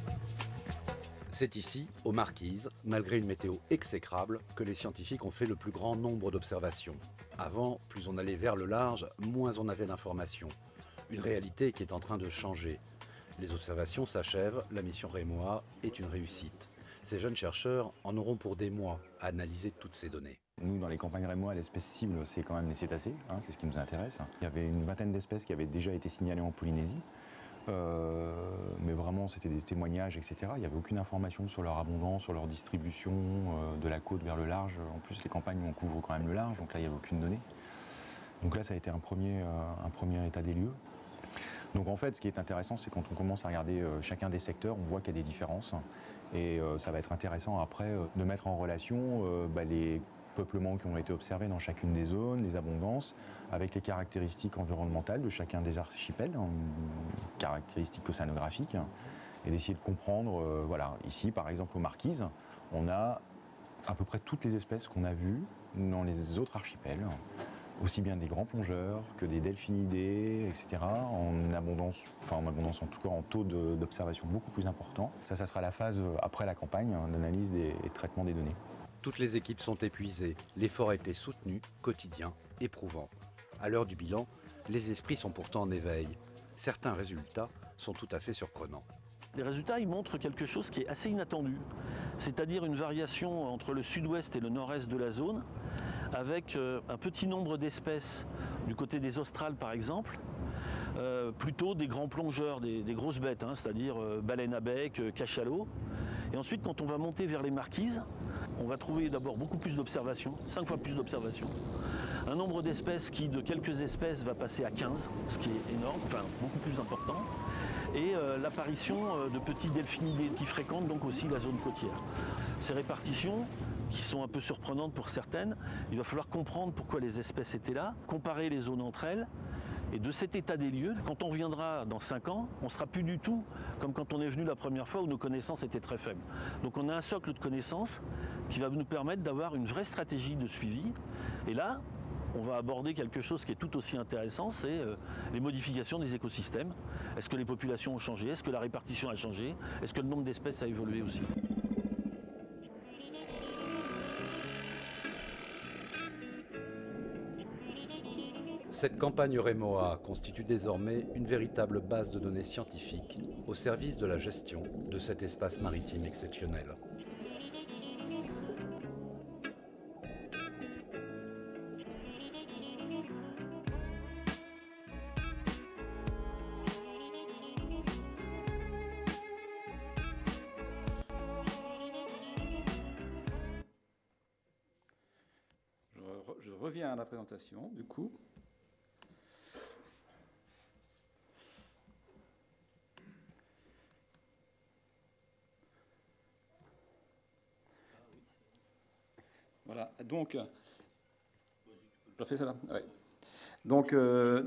C'est ici, aux Marquises, malgré une météo exécrable, que les scientifiques ont fait le plus grand nombre d'observations. Avant, plus on allait vers le large, moins on avait d'informations. Une réalité qui est en train de changer. Les observations s'achèvent, la mission Rémoa est une réussite. Ces jeunes chercheurs en auront pour des mois à analyser toutes ces données. Nous, dans les campagnes Rémoa, l'espèce cible, c'est quand même les cétacés, hein, c'est ce qui nous intéresse. Il y avait une vingtaine d'espèces qui avaient déjà été signalées en Polynésie, euh, mais vraiment c'était des témoignages, et cetera. Il n'y avait aucune information sur leur abondance, sur leur distribution, euh, de la côte vers le large. En plus, les campagnes, on couvre quand même le large, donc là, il n'y avait aucune donnée. Donc là, ça a été un premier, euh, un premier état des lieux. Donc en fait, ce qui est intéressant, c'est quand on commence à regarder euh, chacun des secteurs, on voit qu'il y a des différences. Et euh, ça va être intéressant après euh, de mettre en relation euh, bah, les peuplements qui ont été observés dans chacune des zones, les abondances, avec les caractéristiques environnementales de chacun des archipels, hein, caractéristiques océanographiques, et d'essayer de comprendre, euh, voilà, ici par exemple aux Marquises, on a à peu près toutes les espèces qu'on a vues dans les autres archipels, aussi bien des grands plongeurs que des delphinidés, et cetera, en abondance, enfin en abondance en tout cas en taux d'observation beaucoup plus important. Ça, ça sera la phase après la campagne hein, d'analyse et de traitement des données. Toutes les équipes sont épuisées, l'effort a été soutenu, quotidien, éprouvant. À l'heure du bilan, les esprits sont pourtant en éveil. Certains résultats sont tout à fait surprenants. Les résultats, ils montrent quelque chose qui est assez inattendu, c'est-à-dire une variation entre le sud-ouest et le nord-est de la zone, avec euh, un petit nombre d'espèces du côté des australes par exemple, euh, plutôt des grands plongeurs, des, des grosses bêtes, hein, c'est-à-dire euh, baleines à bec, euh, cachalot. Et ensuite, quand on va monter vers les Marquises, on va trouver d'abord beaucoup plus d'observations, cinq fois plus d'observations. Un nombre d'espèces qui, de quelques espèces, va passer à quinze, ce qui est énorme, enfin beaucoup plus important. Et euh, l'apparition euh, de petits delphinidés qui fréquentent donc aussi la zone côtière. Ces répartitions, qui sont un peu surprenantes pour certaines, il va falloir comprendre pourquoi les espèces étaient là, comparer les zones entre elles, et de cet état des lieux, quand on reviendra dans cinq ans, on ne sera plus du tout comme quand on est venu la première fois où nos connaissances étaient très faibles. Donc on a un socle de connaissances qui va nous permettre d'avoir une vraie stratégie de suivi, et là, on va aborder quelque chose qui est tout aussi intéressant, c'est euh, les modifications des écosystèmes. Est-ce que les populations ont changé? Est-ce que la répartition a changé? Est-ce que le nombre d'espèces a évolué aussi? Cette campagne Rémoa constitue désormais une véritable base de données scientifiques au service de la gestion de cet espace maritime exceptionnel. Je reviens à la présentation, du coup. Voilà, donc, je fais ça là, ouais. Donc, euh,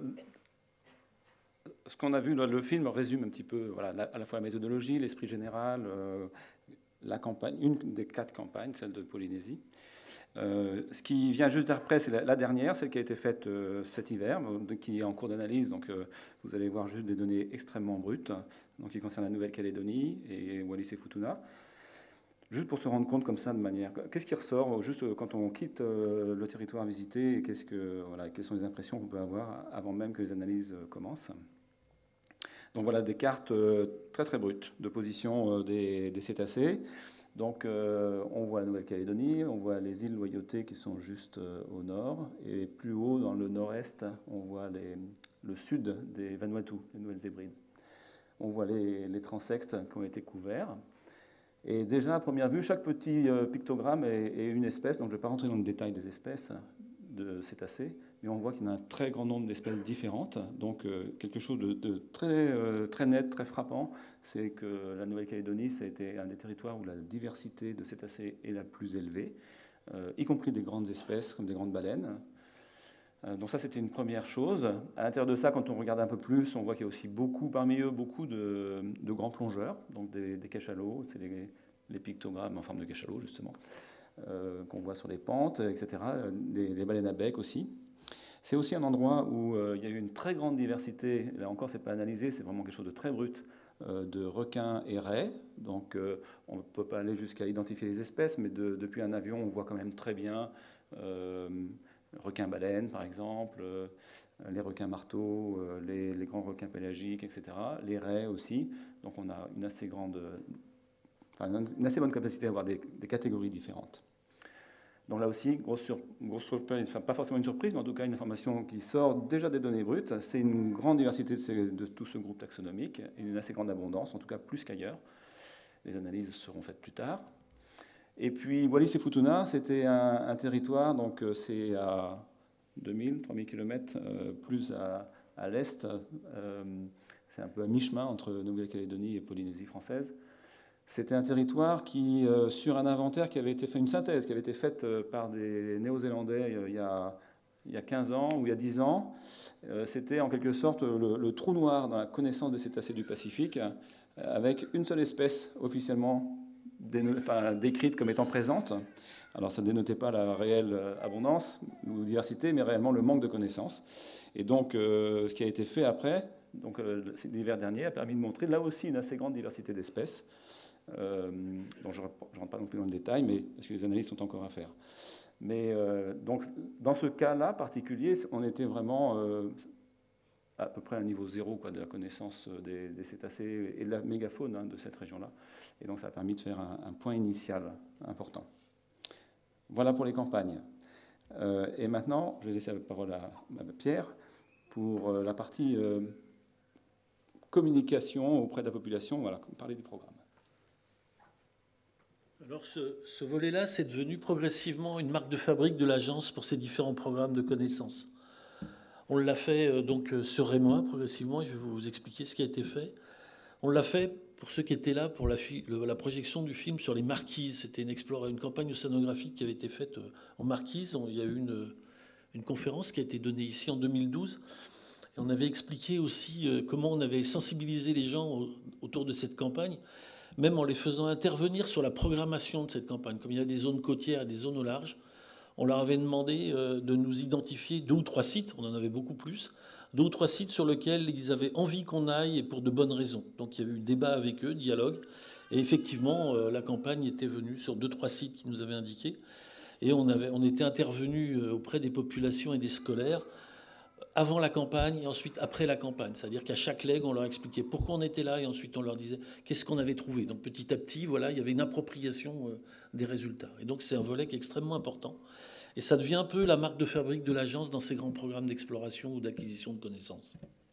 ce qu'on a vu, le, le film résume un petit peu, voilà, la, à la fois la méthodologie, l'esprit général, euh, la campagne, une des quatre campagnes, celle de Polynésie. Euh, ce qui vient juste après, c'est la, la dernière, celle qui a été faite euh, cet hiver, qui est en cours d'analyse. Donc, euh, vous allez voir juste des données extrêmement brutes, donc qui concernent la Nouvelle-Calédonie et Wallis et Futuna. Juste pour se rendre compte comme ça de manière... Qu'est-ce qui ressort juste quand on quitte euh, le territoire visité et qu'est-ce que, voilà, quelles sont les impressions qu'on peut avoir avant même que les analyses commencent. Donc voilà des cartes euh, très très brutes de position euh, des, des cétacés. Donc euh, on voit la Nouvelle-Calédonie, on voit les îles Loyauté qui sont juste euh, au nord, et plus haut dans le nord-est, on voit les, le sud des Vanuatu, les Nouvelles-Hébrides. On voit les, les transects qui ont été couverts. Et déjà, à première vue, chaque petit euh, pictogramme est, est une espèce, donc je ne vais pas rentrer dans le détail des espèces de cétacés, mais on voit qu'il y a un très grand nombre d'espèces différentes. Donc euh, quelque chose de, de très, euh, très net, très frappant, c'est que la Nouvelle-Calédonie, ça a été un des territoires où la diversité de cétacés est la plus élevée, euh, y compris des grandes espèces comme des grandes baleines. Euh, donc ça, c'était une première chose. À l'intérieur de ça, quand on regarde un peu plus, on voit qu'il y a aussi beaucoup, parmi eux, beaucoup de, de grands plongeurs, donc des, des cachalots, c'est les, les pictogrammes en forme de cachalot, justement, euh, qu'on voit sur les pentes, et cetera. Les, les baleines à bec aussi. C'est aussi un endroit où euh, il y a eu une très grande diversité, là encore, c'est pas analysé, c'est vraiment quelque chose de très brut, euh, de requins et raies. Donc euh, on ne peut pas aller jusqu'à identifier les espèces, mais de, depuis un avion, on voit quand même très bien... Euh, requins-baleines, par exemple, euh, les requins-marteaux, euh, les, les grands requins pélagiques, et cetera. Les raies aussi. Donc on a une assez grande, enfin, une assez bonne capacité à avoir des, des catégories différentes. Donc là aussi, grosse, sur, grosse surprise, enfin pas forcément une surprise, mais en tout cas une information qui sort déjà des données brutes. C'est une grande diversité de, ces, de tout ce groupe taxonomique et une assez grande abondance, en tout cas plus qu'ailleurs. Les analyses seront faites plus tard. Et puis Wallis et Futuna, c'était un, un territoire, donc c'est à deux mille, trois mille kilomètres euh, plus à, à l'est. Euh, c'est un peu à mi-chemin entre Nouvelle-Calédonie et Polynésie française. C'était un territoire qui, euh, sur un inventaire qui avait été fait, une synthèse qui avait été faite euh, par des Néo-Zélandais euh, il, y a, il y a quinze ans ou il y a dix ans, euh, c'était en quelque sorte le, le trou noir dans la connaissance des cétacés du Pacifique, euh, avec une seule espèce officiellement Enfin, décrite comme étant présente. Alors ça ne dénotait pas la réelle abondance ou diversité, mais réellement le manque de connaissances. Et donc euh, ce qui a été fait après, donc euh, l'hiver dernier, a permis de montrer là aussi une assez grande diversité d'espèces, euh, dont je ne rentre pas non plus dans le détail, mais parce que les analyses sont encore à faire. Mais euh, donc dans ce cas-là particulier, on était vraiment euh, à peu près à un niveau zéro quoi, de la connaissance des, des cétacés et de la mégafaune hein, de cette région-là. Et donc ça a permis de faire un, un point initial important. Voilà pour les campagnes. Euh, et maintenant, je vais laisser la parole à, à Pierre pour euh, la partie euh, communication auprès de la population, voilà, parler du programme. Alors ce, ce volet-là, c'est devenu progressivement une marque de fabrique de l'agence pour ces différents programmes de connaissances. On l'a fait euh, donc sur Rémois progressivement, et je vais vous expliquer ce qui a été fait. On l'a fait pour ceux qui étaient là pour la, le, la projection du film sur les marquises. C'était une, une campagne océanographique qui avait été faite en marquise. Il y a eu une, une conférence qui a été donnée ici en deux mille douze. Et on avait expliqué aussi euh, comment on avait sensibilisé les gens au, autour de cette campagne, même en les faisant intervenir sur la programmation de cette campagne. Comme il y a des zones côtières et des zones au large, on leur avait demandé de nous identifier deux ou trois sites, on en avait beaucoup plus, deux ou trois sites sur lesquels ils avaient envie qu'on aille et pour de bonnes raisons. Donc il y avait eu débat avec eux, dialogue, et effectivement la campagne était venue sur deux ou trois sites qu'ils nous avaient indiqués, et on, avait, on était intervenu auprès des populations et des scolaires avant la campagne et ensuite après la campagne. C'est-à-dire qu'à chaque legs, on leur expliquait pourquoi on était là et ensuite on leur disait qu'est-ce qu'on avait trouvé. Donc petit à petit, voilà, il y avait une appropriation des résultats. Et donc c'est un volet qui est extrêmement important. Et ça devient un peu la marque de fabrique de l'agence dans ces grands programmes d'exploration ou d'acquisition de connaissances.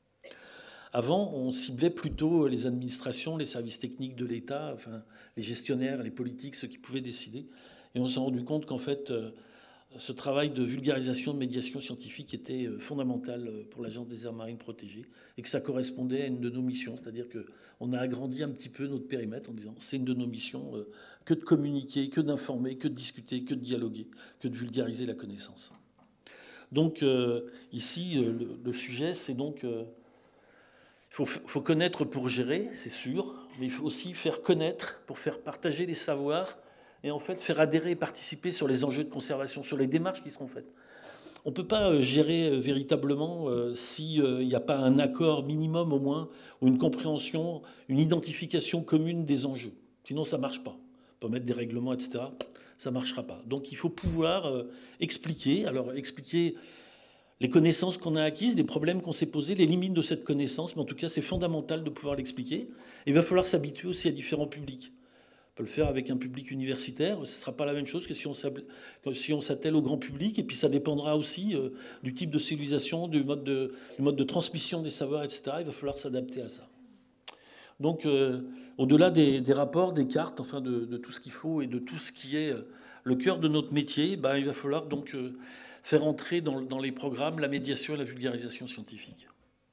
Avant, on ciblait plutôt les administrations, les services techniques de l'État, enfin, les gestionnaires, les politiques, ceux qui pouvaient décider. Et on s'est rendu compte qu'en fait, ce travail de vulgarisation, de médiation scientifique était fondamental pour l'Agence des aires marines protégées et que ça correspondait à une de nos missions. C'est-à-dire qu'on a agrandi un petit peu notre périmètre en disant c'est une de nos missions que de communiquer, que d'informer, que de discuter, que de dialoguer, que de vulgariser la connaissance. Donc euh, ici, euh, le, le sujet, c'est donc... Euh, il faut, faut connaître pour gérer, c'est sûr, mais il faut aussi faire connaître pour faire partager les savoirs et en fait faire adhérer et participer sur les enjeux de conservation, sur les démarches qui seront faites. On ne peut pas gérer véritablement euh, s'il n'y a pas un accord minimum au moins, ou une compréhension, une identification commune des enjeux. Sinon, ça ne marche pas. On peut mettre des règlements, et cetera. Ça ne marchera pas. Donc il faut pouvoir euh, expliquer, alors expliquer les connaissances qu'on a acquises, les problèmes qu'on s'est posés, les limites de cette connaissance, mais en tout cas, c'est fondamental de pouvoir l'expliquer. Et il va falloir s'habituer aussi à différents publics. On peut le faire avec un public universitaire, ce ne sera pas la même chose que si on s'attelle au grand public, et puis ça dépendra aussi euh, du type de civilisation, du mode de, du mode de transmission des savoirs, et cetera. Il va falloir s'adapter à ça. Donc, euh, au-delà des, des rapports, des cartes, enfin de, de tout ce qu'il faut et de tout ce qui est le cœur de notre métier, ben, il va falloir donc euh, faire entrer dans, dans les programmes la médiation et la vulgarisation scientifique.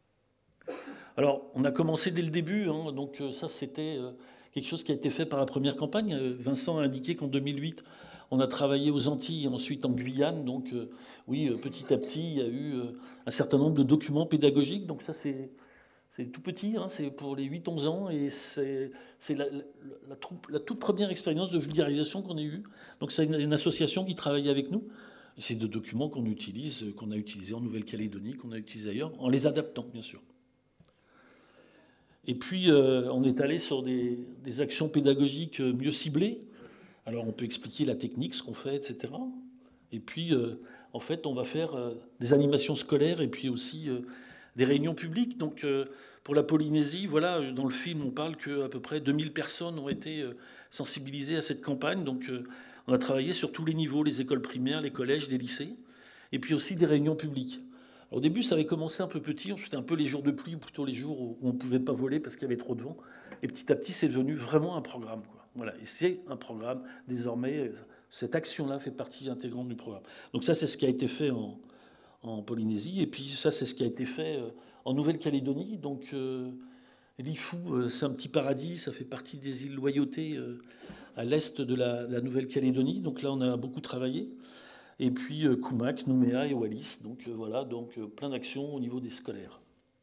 Alors, on a commencé dès le début, hein, donc euh, ça c'était... Euh, quelque chose qui a été fait par la première campagne. Vincent a indiqué qu'en deux mille huit, On a travaillé aux Antilles et ensuite en Guyane. Donc euh, oui, euh, petit à petit, il y a eu euh, un certain nombre de documents pédagogiques. Donc ça, c'est tout petit, hein, c'est pour les huit onze ans. Et c'est la, la, la, la toute première expérience de vulgarisation qu'on ait eue. Donc c'est une, une association qui travaille avec nous. C'est des documents qu'on utilise, qu'on a utilisés en Nouvelle-Calédonie, qu'on a utilisés ailleurs, en les adaptant, bien sûr. Et puis, euh, on est allé sur des, des actions pédagogiques mieux ciblées. Alors, on peut expliquer la technique, ce qu'on fait, et cetera. Et puis, euh, en fait, on va faire euh, des animations scolaires et puis aussi euh, des réunions publiques. Donc, euh, pour la Polynésie, voilà, dans le film, on parle qu'à peu près deux mille personnes ont été euh, sensibilisées à cette campagne. Donc, euh, on a travaillé sur tous les niveaux, les écoles primaires, les collèges, les lycées, et puis aussi des réunions publiques. Alors, au début, ça avait commencé un peu petit. C'était un peu les jours de pluie, ou plutôt les jours où on ne pouvait pas voler parce qu'il y avait trop de vent. Et petit à petit, c'est devenu vraiment un programme, quoi. Voilà, et c'est un programme. Désormais, cette action-là fait partie intégrante du programme. Donc ça, c'est ce qui a été fait en, en Polynésie. Et puis ça, c'est ce qui a été fait en Nouvelle-Calédonie. Donc euh, Lifou, euh, c'est un petit paradis. Ça fait partie des îles Loyauté euh, à l'est de la, la Nouvelle-Calédonie. Donc là, on a beaucoup travaillé. Et puis euh, Koumak, Nouméa et Wallis. Donc euh, voilà, donc euh, plein d'actions au niveau des scolaires.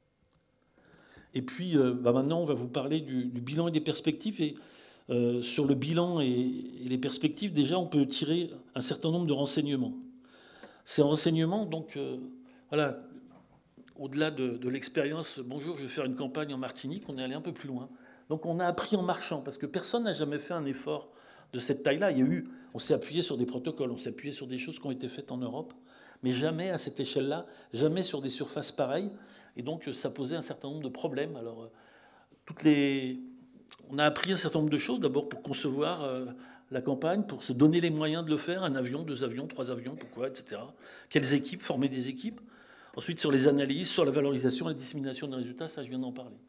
Et puis euh, bah maintenant, on va vous parler du, du bilan et des perspectives. Et Euh, sur le bilan et, et les perspectives, déjà, on peut tirer un certain nombre de renseignements. Ces renseignements, donc, euh, voilà, au-delà de, de l'expérience, bonjour, je vais faire une campagne en Martinique, on est allé un peu plus loin. Donc, on a appris en marchant, parce que personne n'a jamais fait un effort de cette taille-là. Il y a eu, on s'est appuyé sur des protocoles, on s'est appuyé sur des choses qui ont été faites en Europe, mais jamais à cette échelle-là, jamais sur des surfaces pareilles. Et donc, ça posait un certain nombre de problèmes. Alors, euh, toutes les... On a appris un certain nombre de choses, d'abord pour concevoir euh, la campagne, pour se donner les moyens de le faire, un avion, deux avions, trois avions, pourquoi, et cetera. Quelles équipes, former des équipes. Ensuite, sur les analyses, sur la valorisation et la dissémination des résultats, ça, je viens d'en parler.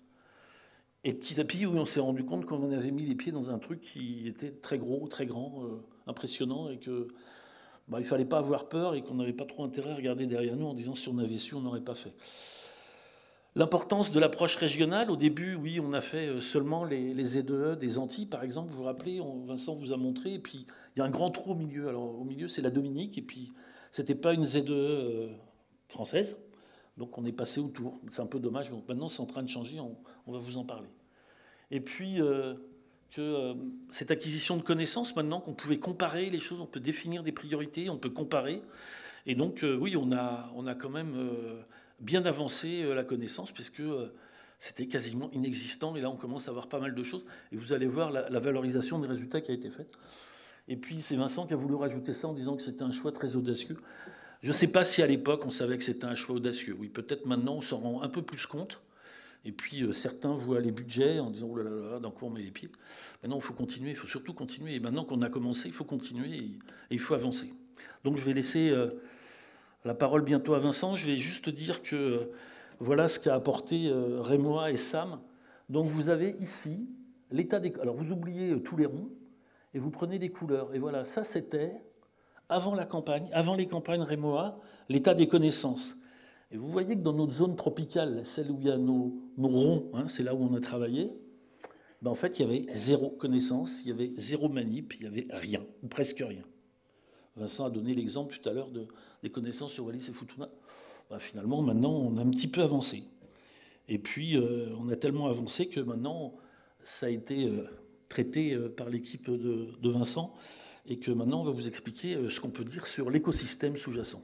Et petit à petit, oui, on s'est rendu compte qu'on avait mis les pieds dans un truc qui était très gros, très grand, euh, impressionnant, et que bah, il ne fallait pas avoir peur et qu'on n'avait pas trop intérêt à regarder derrière nous en disant si on avait su, on n'aurait pas fait. L'importance de l'approche régionale, au début, oui, on a fait seulement les, les Z E E des Antilles, par exemple, vous vous rappelez, on, Vincent vous a montré, et puis il y a un grand trou au milieu. Alors au milieu, c'est la Dominique, et puis c'était pas une Z E E euh, française, donc on est passé autour. C'est un peu dommage, donc maintenant c'est en train de changer, on, on va vous en parler. Et puis euh, que euh, cette acquisition de connaissances, maintenant qu'on pouvait comparer les choses, on peut définir des priorités, on peut comparer, et donc euh, oui, on a, on a quand même... Euh, bien avancé euh, la connaissance, puisque euh, c'était quasiment inexistant. Et là, on commence à voir pas mal de choses. Et vous allez voir la, la valorisation des résultats qui a été faite. Et puis, c'est Vincent qui a voulu rajouter ça en disant que c'était un choix très audacieux. Je ne sais pas si à l'époque, on savait que c'était un choix audacieux. Oui, peut-être maintenant, on s'en rend un peu plus compte. Et puis, euh, certains voient les budgets en disant « Oh là là là, dans quoi on met les pieds ?» Maintenant, il faut continuer, il faut surtout continuer. Et maintenant qu'on a commencé, il faut continuer et, et il faut avancer. Donc, je vais laisser... Euh, la parole bientôt à Vincent. Je vais juste dire que euh, voilà ce qu'a apporté euh, Rémois et Sam. Donc vous avez ici l'état des... Alors vous oubliez euh, tous les ronds et vous prenez des couleurs. Et voilà, ça c'était avant la campagne, avant les campagnes Rémois, l'état des connaissances. Et vous voyez que dans notre zone tropicale, celle où il y a nos, nos ronds, hein, c'est là où on a travaillé, ben en fait il y avait zéro connaissance, il y avait zéro manip, il n'y avait rien, ou presque rien. Vincent a donné l'exemple tout à l'heure de, des connaissances sur Wallis et Futuna. Ben, finalement, maintenant, on a un petit peu avancé. Et puis, euh, on a tellement avancé que maintenant, ça a été euh, traité euh, par l'équipe de, de Vincent et que maintenant, on va vous expliquer euh, ce qu'on peut dire sur l'écosystème sous-jacent.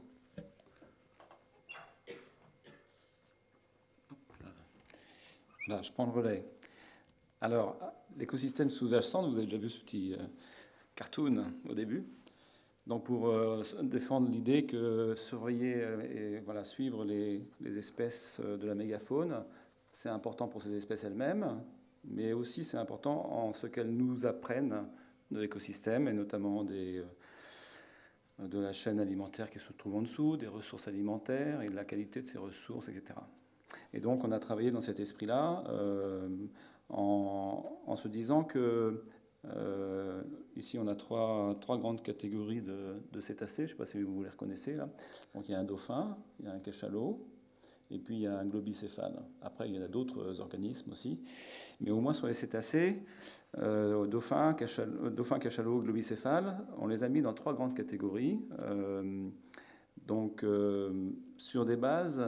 Là, je prends le relais. Alors, l'écosystème sous-jacent, vous avez déjà vu ce petit euh, cartoon au début. Donc pour euh, défendre l'idée que surveiller et voilà, suivre les, les espèces de la mégafaune, c'est important pour ces espèces elles-mêmes, mais aussi c'est important en ce qu'elles nous apprennent de l'écosystème, et notamment des, euh, de la chaîne alimentaire qui se trouve en dessous, des ressources alimentaires et de la qualité de ces ressources, et cetera. Et donc on a travaillé dans cet esprit-là euh, en, en se disant que Euh, ici, on a trois, trois grandes catégories de, de cétacés. Je ne sais pas si vous les reconnaissez là. Donc, il y a un dauphin, il y a un cachalot et puis il y a un globicéphale. Après, il y en a d'autres organismes aussi. Mais au moins sur les cétacés, euh, dauphins, cachalots, dauphins, cachalots, globicéphales, on les a mis dans trois grandes catégories. Euh, donc, euh, sur des bases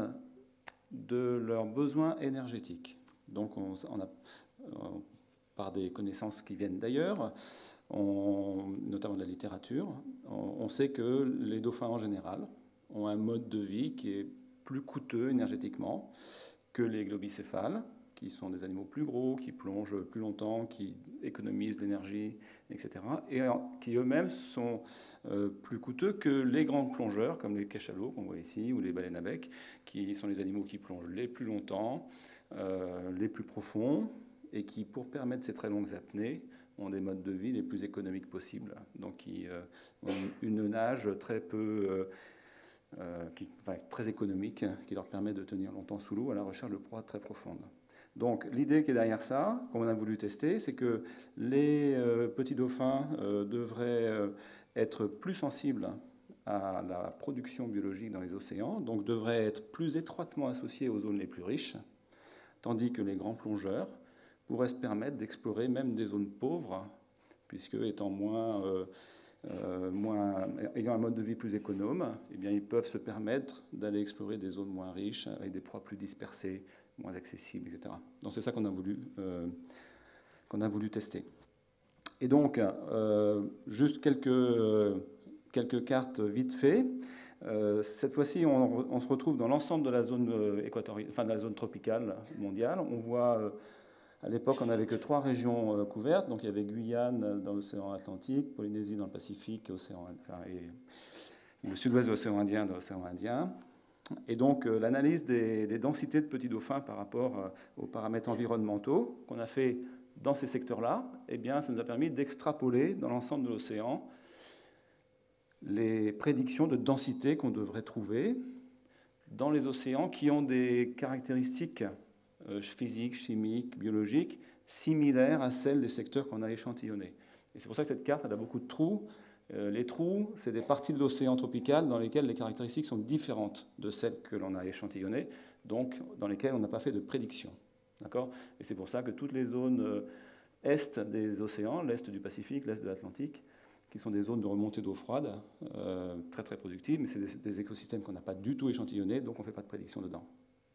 de leurs besoins énergétiques. Donc, on, on a, on, par des connaissances qui viennent d'ailleurs, on, notamment de la littérature, on, on sait que les dauphins en général ont un mode de vie qui est plus coûteux énergétiquement que les globicéphales, qui sont des animaux plus gros, qui plongent plus longtemps, qui économisent l'énergie, et cetera, et qui eux-mêmes sont euh, plus coûteux que les grands plongeurs, comme les cachalots qu'on voit ici, ou les baleines à bec, qui sont les animaux qui plongent les plus longtemps, euh, les plus profonds, et qui, pour permettre ces très longues apnées, ont des modes de vie les plus économiques possibles. Donc, qui euh, ont une nage très peu... Euh, euh, qui, enfin, très économique, qui leur permet de tenir longtemps sous l'eau à la recherche de proies très profondes. Donc l'idée qui est derrière ça, qu'on a voulu tester, c'est que les euh, petits dauphins euh, devraient euh, être plus sensibles à la production biologique dans les océans, donc devraient être plus étroitement associés aux zones les plus riches, tandis que les grands plongeurs pourraient se permettre d'explorer même des zones pauvres, puisque étant moins, euh, euh, moins, ayant un mode de vie plus économe, eh bien, ils peuvent se permettre d'aller explorer des zones moins riches, avec des proies plus dispersées, moins accessibles, et cetera. Donc c'est ça qu'on a voulu, euh, qu'on a voulu tester. Et donc, euh, juste quelques, euh, quelques cartes vite fait. Euh, cette fois-ci, on, on se retrouve dans l'ensemble de la zone équatoriale, enfin de la zone tropicale mondiale. On voit, euh, à l'époque, on n'avait que trois régions euh, couvertes. Donc il y avait Guyane dans l'océan Atlantique, Polynésie dans le Pacifique, océan, enfin, et le sud-ouest de l'océan Indien dans l'océan Indien. Et donc, euh, l'analyse des, des densités de petits dauphins par rapport euh, aux paramètres environnementaux qu'on a fait dans ces secteurs-là, eh bien, ça nous a permis d'extrapoler dans l'ensemble de l'océan les prédictions de densité qu'on devrait trouver dans les océans qui ont des caractéristiques euh, physiques, chimiques, biologiques similaires à celles des secteurs qu'on a échantillonnés. Et c'est pour ça que cette carte elle a beaucoup de trous. Euh, les trous, c'est des parties de l'océan tropical dans lesquelles les caractéristiques sont différentes de celles que l'on a échantillonnées, donc dans lesquelles on n'a pas fait de prédiction. D'accord ? Et c'est pour ça que toutes les zones euh, est des océans, l'est du Pacifique, l'est de l'Atlantique, qui sont des zones de remontée d'eau froide, euh, très très productives, mais c'est des, des écosystèmes qu'on n'a pas du tout échantillonnés, donc on ne fait pas de prédiction dedans. D'accord ?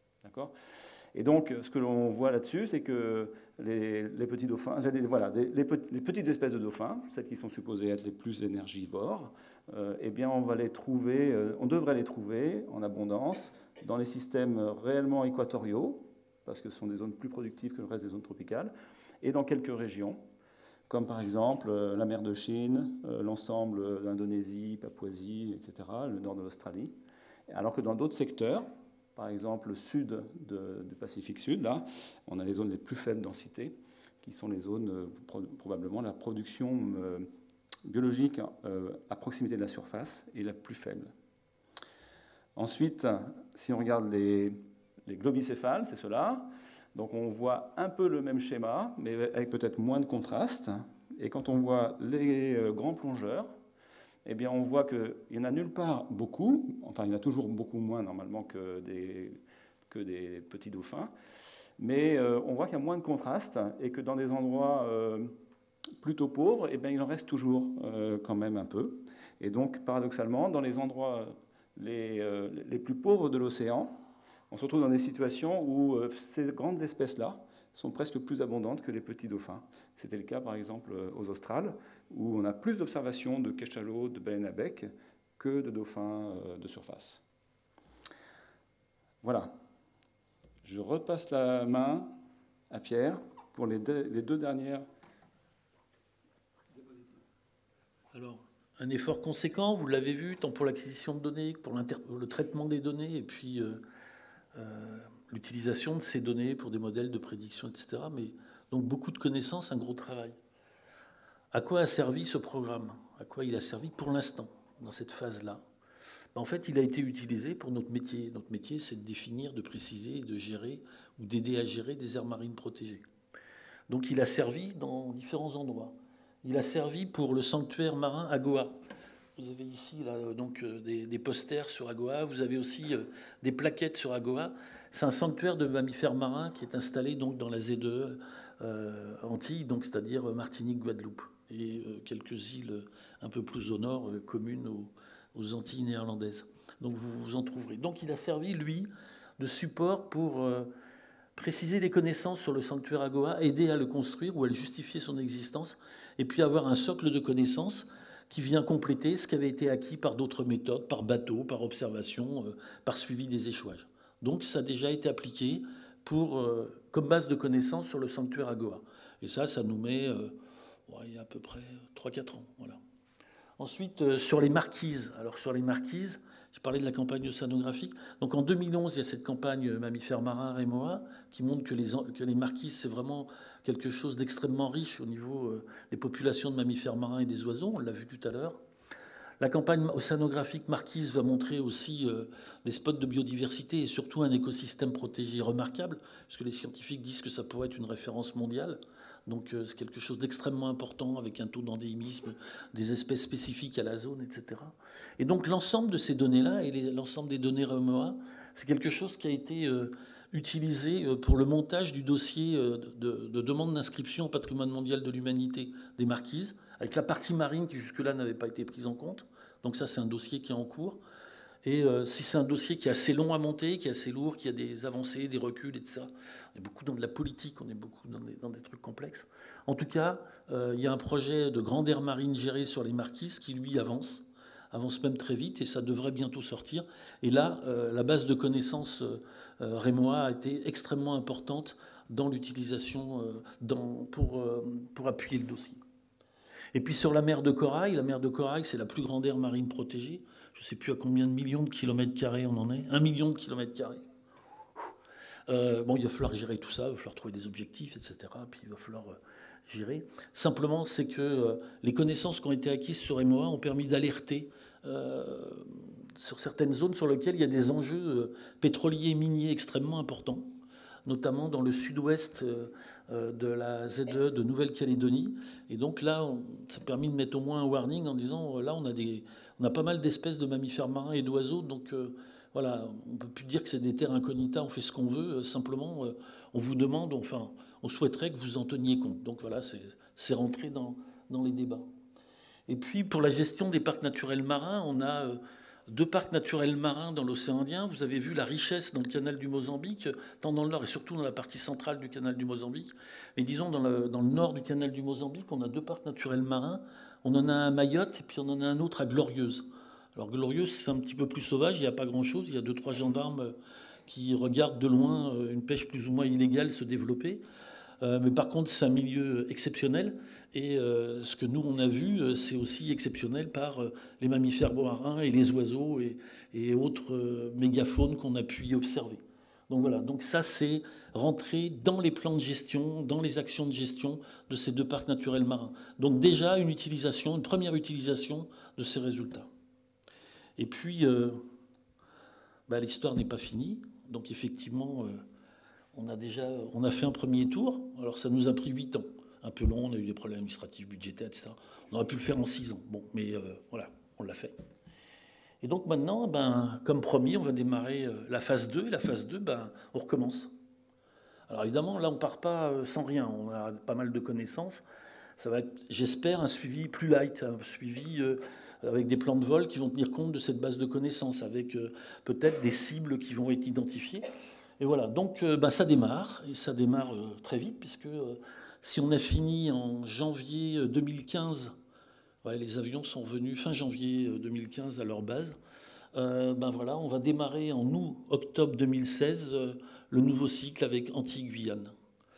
Et donc, ce que l'on voit là-dessus, c'est que les, les petits dauphins, voilà, les, les, les petites espèces de dauphins, celles qui sont supposées être les plus énergivores, euh, eh bien, on va les trouver, euh, on devrait les trouver en abondance dans les systèmes réellement équatoriaux, parce que ce sont des zones plus productives que le reste des zones tropicales, et dans quelques régions, comme par exemple euh, la mer de Chine, euh, l'ensemble d'Indonésie, Papouasie, et cetera, le nord de l'Australie, alors que dans d'autres secteurs, par exemple le sud de, du Pacifique Sud, là, on a les zones les plus faibles densité, qui sont les zones, euh, pro probablement la production euh, biologique euh, à proximité de la surface est la plus faible. Ensuite, si on regarde les, les globicéphales, c'est ceux-là. Donc on voit un peu le même schéma, mais avec peut-être moins de contraste. Et quand on voit les euh, grands plongeurs, eh bien, on voit qu'il n'y en a nulle part beaucoup, enfin il y en a toujours beaucoup moins normalement que des, que des petits dauphins, mais euh, on voit qu'il y a moins de contraste et que dans des endroits euh, plutôt pauvres, eh bien, il en reste toujours euh, quand même un peu. Et donc, paradoxalement, dans les endroits les, euh, les plus pauvres de l'océan, on se retrouve dans des situations où euh, ces grandes espèces-là sont presque plus abondantes que les petits dauphins. C'était le cas, par exemple, aux Australes, où on a plus d'observations de cachalots, de baleines à bec, que de dauphins de surface. Voilà. Je repasse la main à Pierre pour les deux, les deux dernières diapositives. Alors, un effort conséquent, vous l'avez vu, tant pour l'acquisition de données que pour le traitement des données, et puis euh, euh, l'utilisation de ces données pour des modèles de prédiction, et cetera. Mais donc beaucoup de connaissances, un gros travail. À quoi a servi ce programme? À quoi il a servi pour l'instant, dans cette phase-là? En fait, il a été utilisé pour notre métier. Notre métier, c'est de définir, de préciser, de gérer ou d'aider à gérer des aires marines protégées. Donc il a servi dans différents endroits. Il a servi pour le sanctuaire marin à Goa, Vous avez ici là, donc, euh, des, des posters sur AGOA, vous avez aussi euh, des plaquettes sur AGOA. C'est un sanctuaire de mammifères marins qui est installé donc, dans la Z deux euh, Antilles, donc, c'est-à-dire Martinique, Guadeloupe, et euh, quelques îles un peu plus au nord, euh, communes aux, aux Antilles néerlandaises. Donc vous vous en trouverez. Donc il a servi, lui, de support pour euh, préciser des connaissances sur le sanctuaire AGOA, aider à le construire ou à le justifier son existence, et puis avoir un socle de connaissances qui vient compléter ce qui avait été acquis par d'autres méthodes, par bateau, par observation, euh, par suivi des échouages. Donc ça a déjà été appliqué pour, euh, comme base de connaissances sur le sanctuaire AGOA. Et ça, ça nous met euh, ouais, il y a à peu près trois quatre ans. Voilà. Ensuite, euh, sur les marquises. Alors sur les marquises, je parlais de la campagne océanographique. Donc en deux mille onze, il y a cette campagne mammifères marins Rémoa qui montre que les, que les marquises, c'est vraiment quelque chose d'extrêmement riche au niveau euh, des populations de mammifères marins et des oiseaux. On l'a vu tout à l'heure. La campagne océanographique marquise va montrer aussi euh, des spots de biodiversité et surtout un écosystème protégé remarquable, puisque les scientifiques disent que ça pourrait être une référence mondiale. Donc euh, c'est quelque chose d'extrêmement important avec un taux d'endémisme, des espèces spécifiques à la zone, et cetera. Et donc l'ensemble de ces données-là et l'ensemble des données Rémoa, c'est quelque chose qui a été euh, utilisé pour le montage du dossier euh, de, de demande d'inscription au patrimoine mondial de l'humanité des marquises, avec la partie marine qui jusque-là n'avait pas été prise en compte. Donc ça, c'est un dossier qui est en cours. Et euh, si c'est un dossier qui est assez long à monter, qui est assez lourd, qui a des avancées, des reculs, et cetera, on est beaucoup dans de la politique, on est beaucoup dans des, dans des trucs complexes. En tout cas, euh, il y a un projet de grande aire marine géré sur les marquises qui, lui, avance, avance même très vite, et ça devrait bientôt sortir. Et là, euh, la base de connaissances euh, Rémoa a été extrêmement importante dans l'utilisation euh, pour, euh, pour appuyer le dossier. Et puis sur la mer de Corail, la mer de Corail, c'est la plus grande aire marine protégée. Je ne sais plus à combien de millions de kilomètres carrés on en est. Un million de kilomètres carrés. Euh, bon, il va falloir gérer tout ça, il va falloir trouver des objectifs, et cetera. Puis il va falloir euh, gérer. Simplement, c'est que euh, les connaissances qui ont été acquises sur Rémoa ont permis d'alerter euh, sur certaines zones sur lesquelles il y a des enjeux euh, pétroliers et miniers extrêmement importants, notamment dans le sud-ouest de la Z E de Nouvelle-Calédonie. Et donc là, on, ça a permis de mettre au moins un warning en disant, là, on a, des, on a pas mal d'espèces de mammifères marins et d'oiseaux, donc euh, voilà, on ne peut plus dire que c'est des terres incognita, on fait ce qu'on veut, euh, simplement, euh, on vous demande, enfin, on souhaiterait que vous en teniez compte. Donc voilà, c'est rentré dans, dans les débats. Et puis, pour la gestion des parcs naturels marins, on a... Euh, deux parcs naturels marins dans l'océan Indien. Vous avez vu la richesse dans le canal du Mozambique, tant dans le nord et surtout dans la partie centrale du canal du Mozambique. Mais disons, dans le, dans le nord du canal du Mozambique, on a deux parcs naturels marins. On en a un à Mayotte et puis on en a un autre à Glorieuse. Alors Glorieuse, c'est un petit peu plus sauvage, il n'y a pas grand-chose. Il y a deux, trois gendarmes qui regardent de loin une pêche plus ou moins illégale se développer. Euh, mais par contre, c'est un milieu exceptionnel. Et euh, ce que nous, on a vu, euh, c'est aussi exceptionnel par euh, les mammifères marins et les oiseaux et, et autres euh, mégafaunes qu'on a pu y observer. Donc voilà, donc ça, c'est rentrer dans les plans de gestion, dans les actions de gestion de ces deux parcs naturels marins. Donc déjà, une utilisation, une première utilisation de ces résultats. Et puis, euh, bah, l'histoire n'est pas finie. Donc effectivement... Euh, On a déjà on a fait un premier tour. Alors, ça nous a pris huit ans. Un peu long, on a eu des problèmes administratifs, budgétaires, et cetera. On aurait pu le faire en six ans. Bon, mais euh, voilà, on l'a fait. Et donc maintenant, ben, comme promis, on va démarrer la phase deux. Et la phase deux, ben, on recommence. Alors évidemment, là, on ne part pas sans rien. On a pas mal de connaissances. Ça va être, j'espère, un suivi plus light, un suivi euh, avec des plans de vol qui vont tenir compte de cette base de connaissances, avec euh, peut-être des cibles qui vont être identifiées. Et voilà, donc euh, bah, ça démarre, et ça démarre euh, très vite, puisque euh, si on a fini en janvier deux mille quinze, ouais, les avions sont venus fin janvier deux mille quinze à leur base, euh, ben voilà, on va démarrer en août, octobre deux mille seize, euh, le nouveau cycle avec Antilles-Guyane.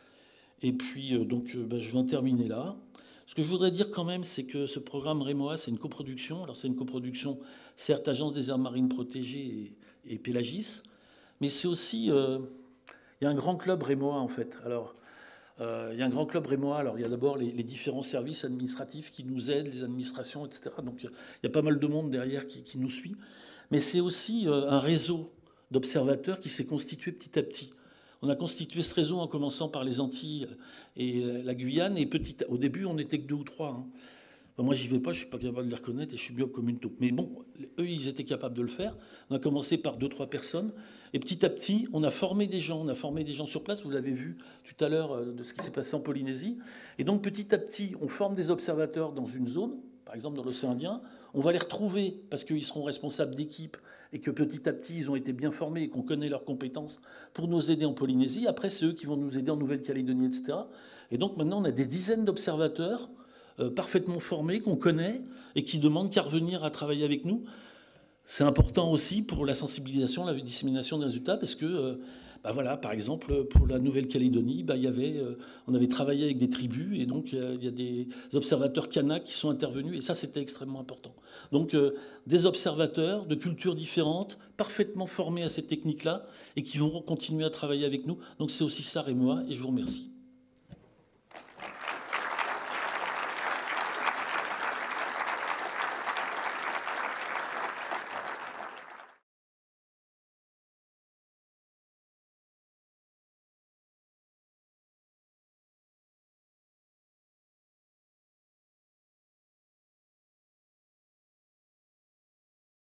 Et puis, euh, donc, euh, ben, je vais en terminer là. Ce que je voudrais dire quand même, c'est que ce programme Rémoa, c'est une coproduction. Alors, c'est une coproduction, certes, Agence des aires marines protégées et, et Pélagis, mais c'est aussi, euh, il y a un grand club Rémoa en fait. Alors, euh, il y a un grand club Rémoa. Alors, il y a d'abord les, les différents services administratifs qui nous aident, les administrations, et cetera. Donc, il y a pas mal de monde derrière qui, qui nous suit. Mais c'est aussi euh, un réseau d'observateurs qui s'est constitué petit à petit. On a constitué ce réseau en commençant par les Antilles et la Guyane. Et petit, au début, on n'était que deux ou trois. Hein. Ben, moi, j'y vais pas, je suis pas capable de les reconnaître et je suis myope comme une taupe. Mais bon, eux, ils étaient capables de le faire. On a commencé par deux, trois personnes. Et petit à petit, on a formé des gens. On a formé des gens sur place. Vous l'avez vu tout à l'heure de ce qui s'est passé en Polynésie. Et donc, petit à petit, on forme des observateurs dans une zone, par exemple dans l'océan Indien. On va les retrouver parce qu'ils seront responsables d'équipe et que petit à petit, ils ont été bien formés et qu'on connaît leurs compétences pour nous aider en Polynésie. Après, c'est eux qui vont nous aider en Nouvelle-Calédonie, et cetera. Et donc, maintenant, on a des dizaines d'observateurs Euh, parfaitement formés, qu'on connaît et qui demandent qu'à revenir à travailler avec nous. C'est important aussi pour la sensibilisation, la dissémination des résultats, parce que, euh, bah voilà, par exemple, pour la Nouvelle-Calédonie, bah, il y avait, euh, on avait travaillé avec des tribus, et donc euh, il y a des observateurs kanaks qui sont intervenus, et ça, c'était extrêmement important. Donc, euh, des observateurs de cultures différentes, parfaitement formés à ces techniques-là, et qui vont continuer à travailler avec nous. Donc, c'est aussi ça, Rémois, et je vous remercie.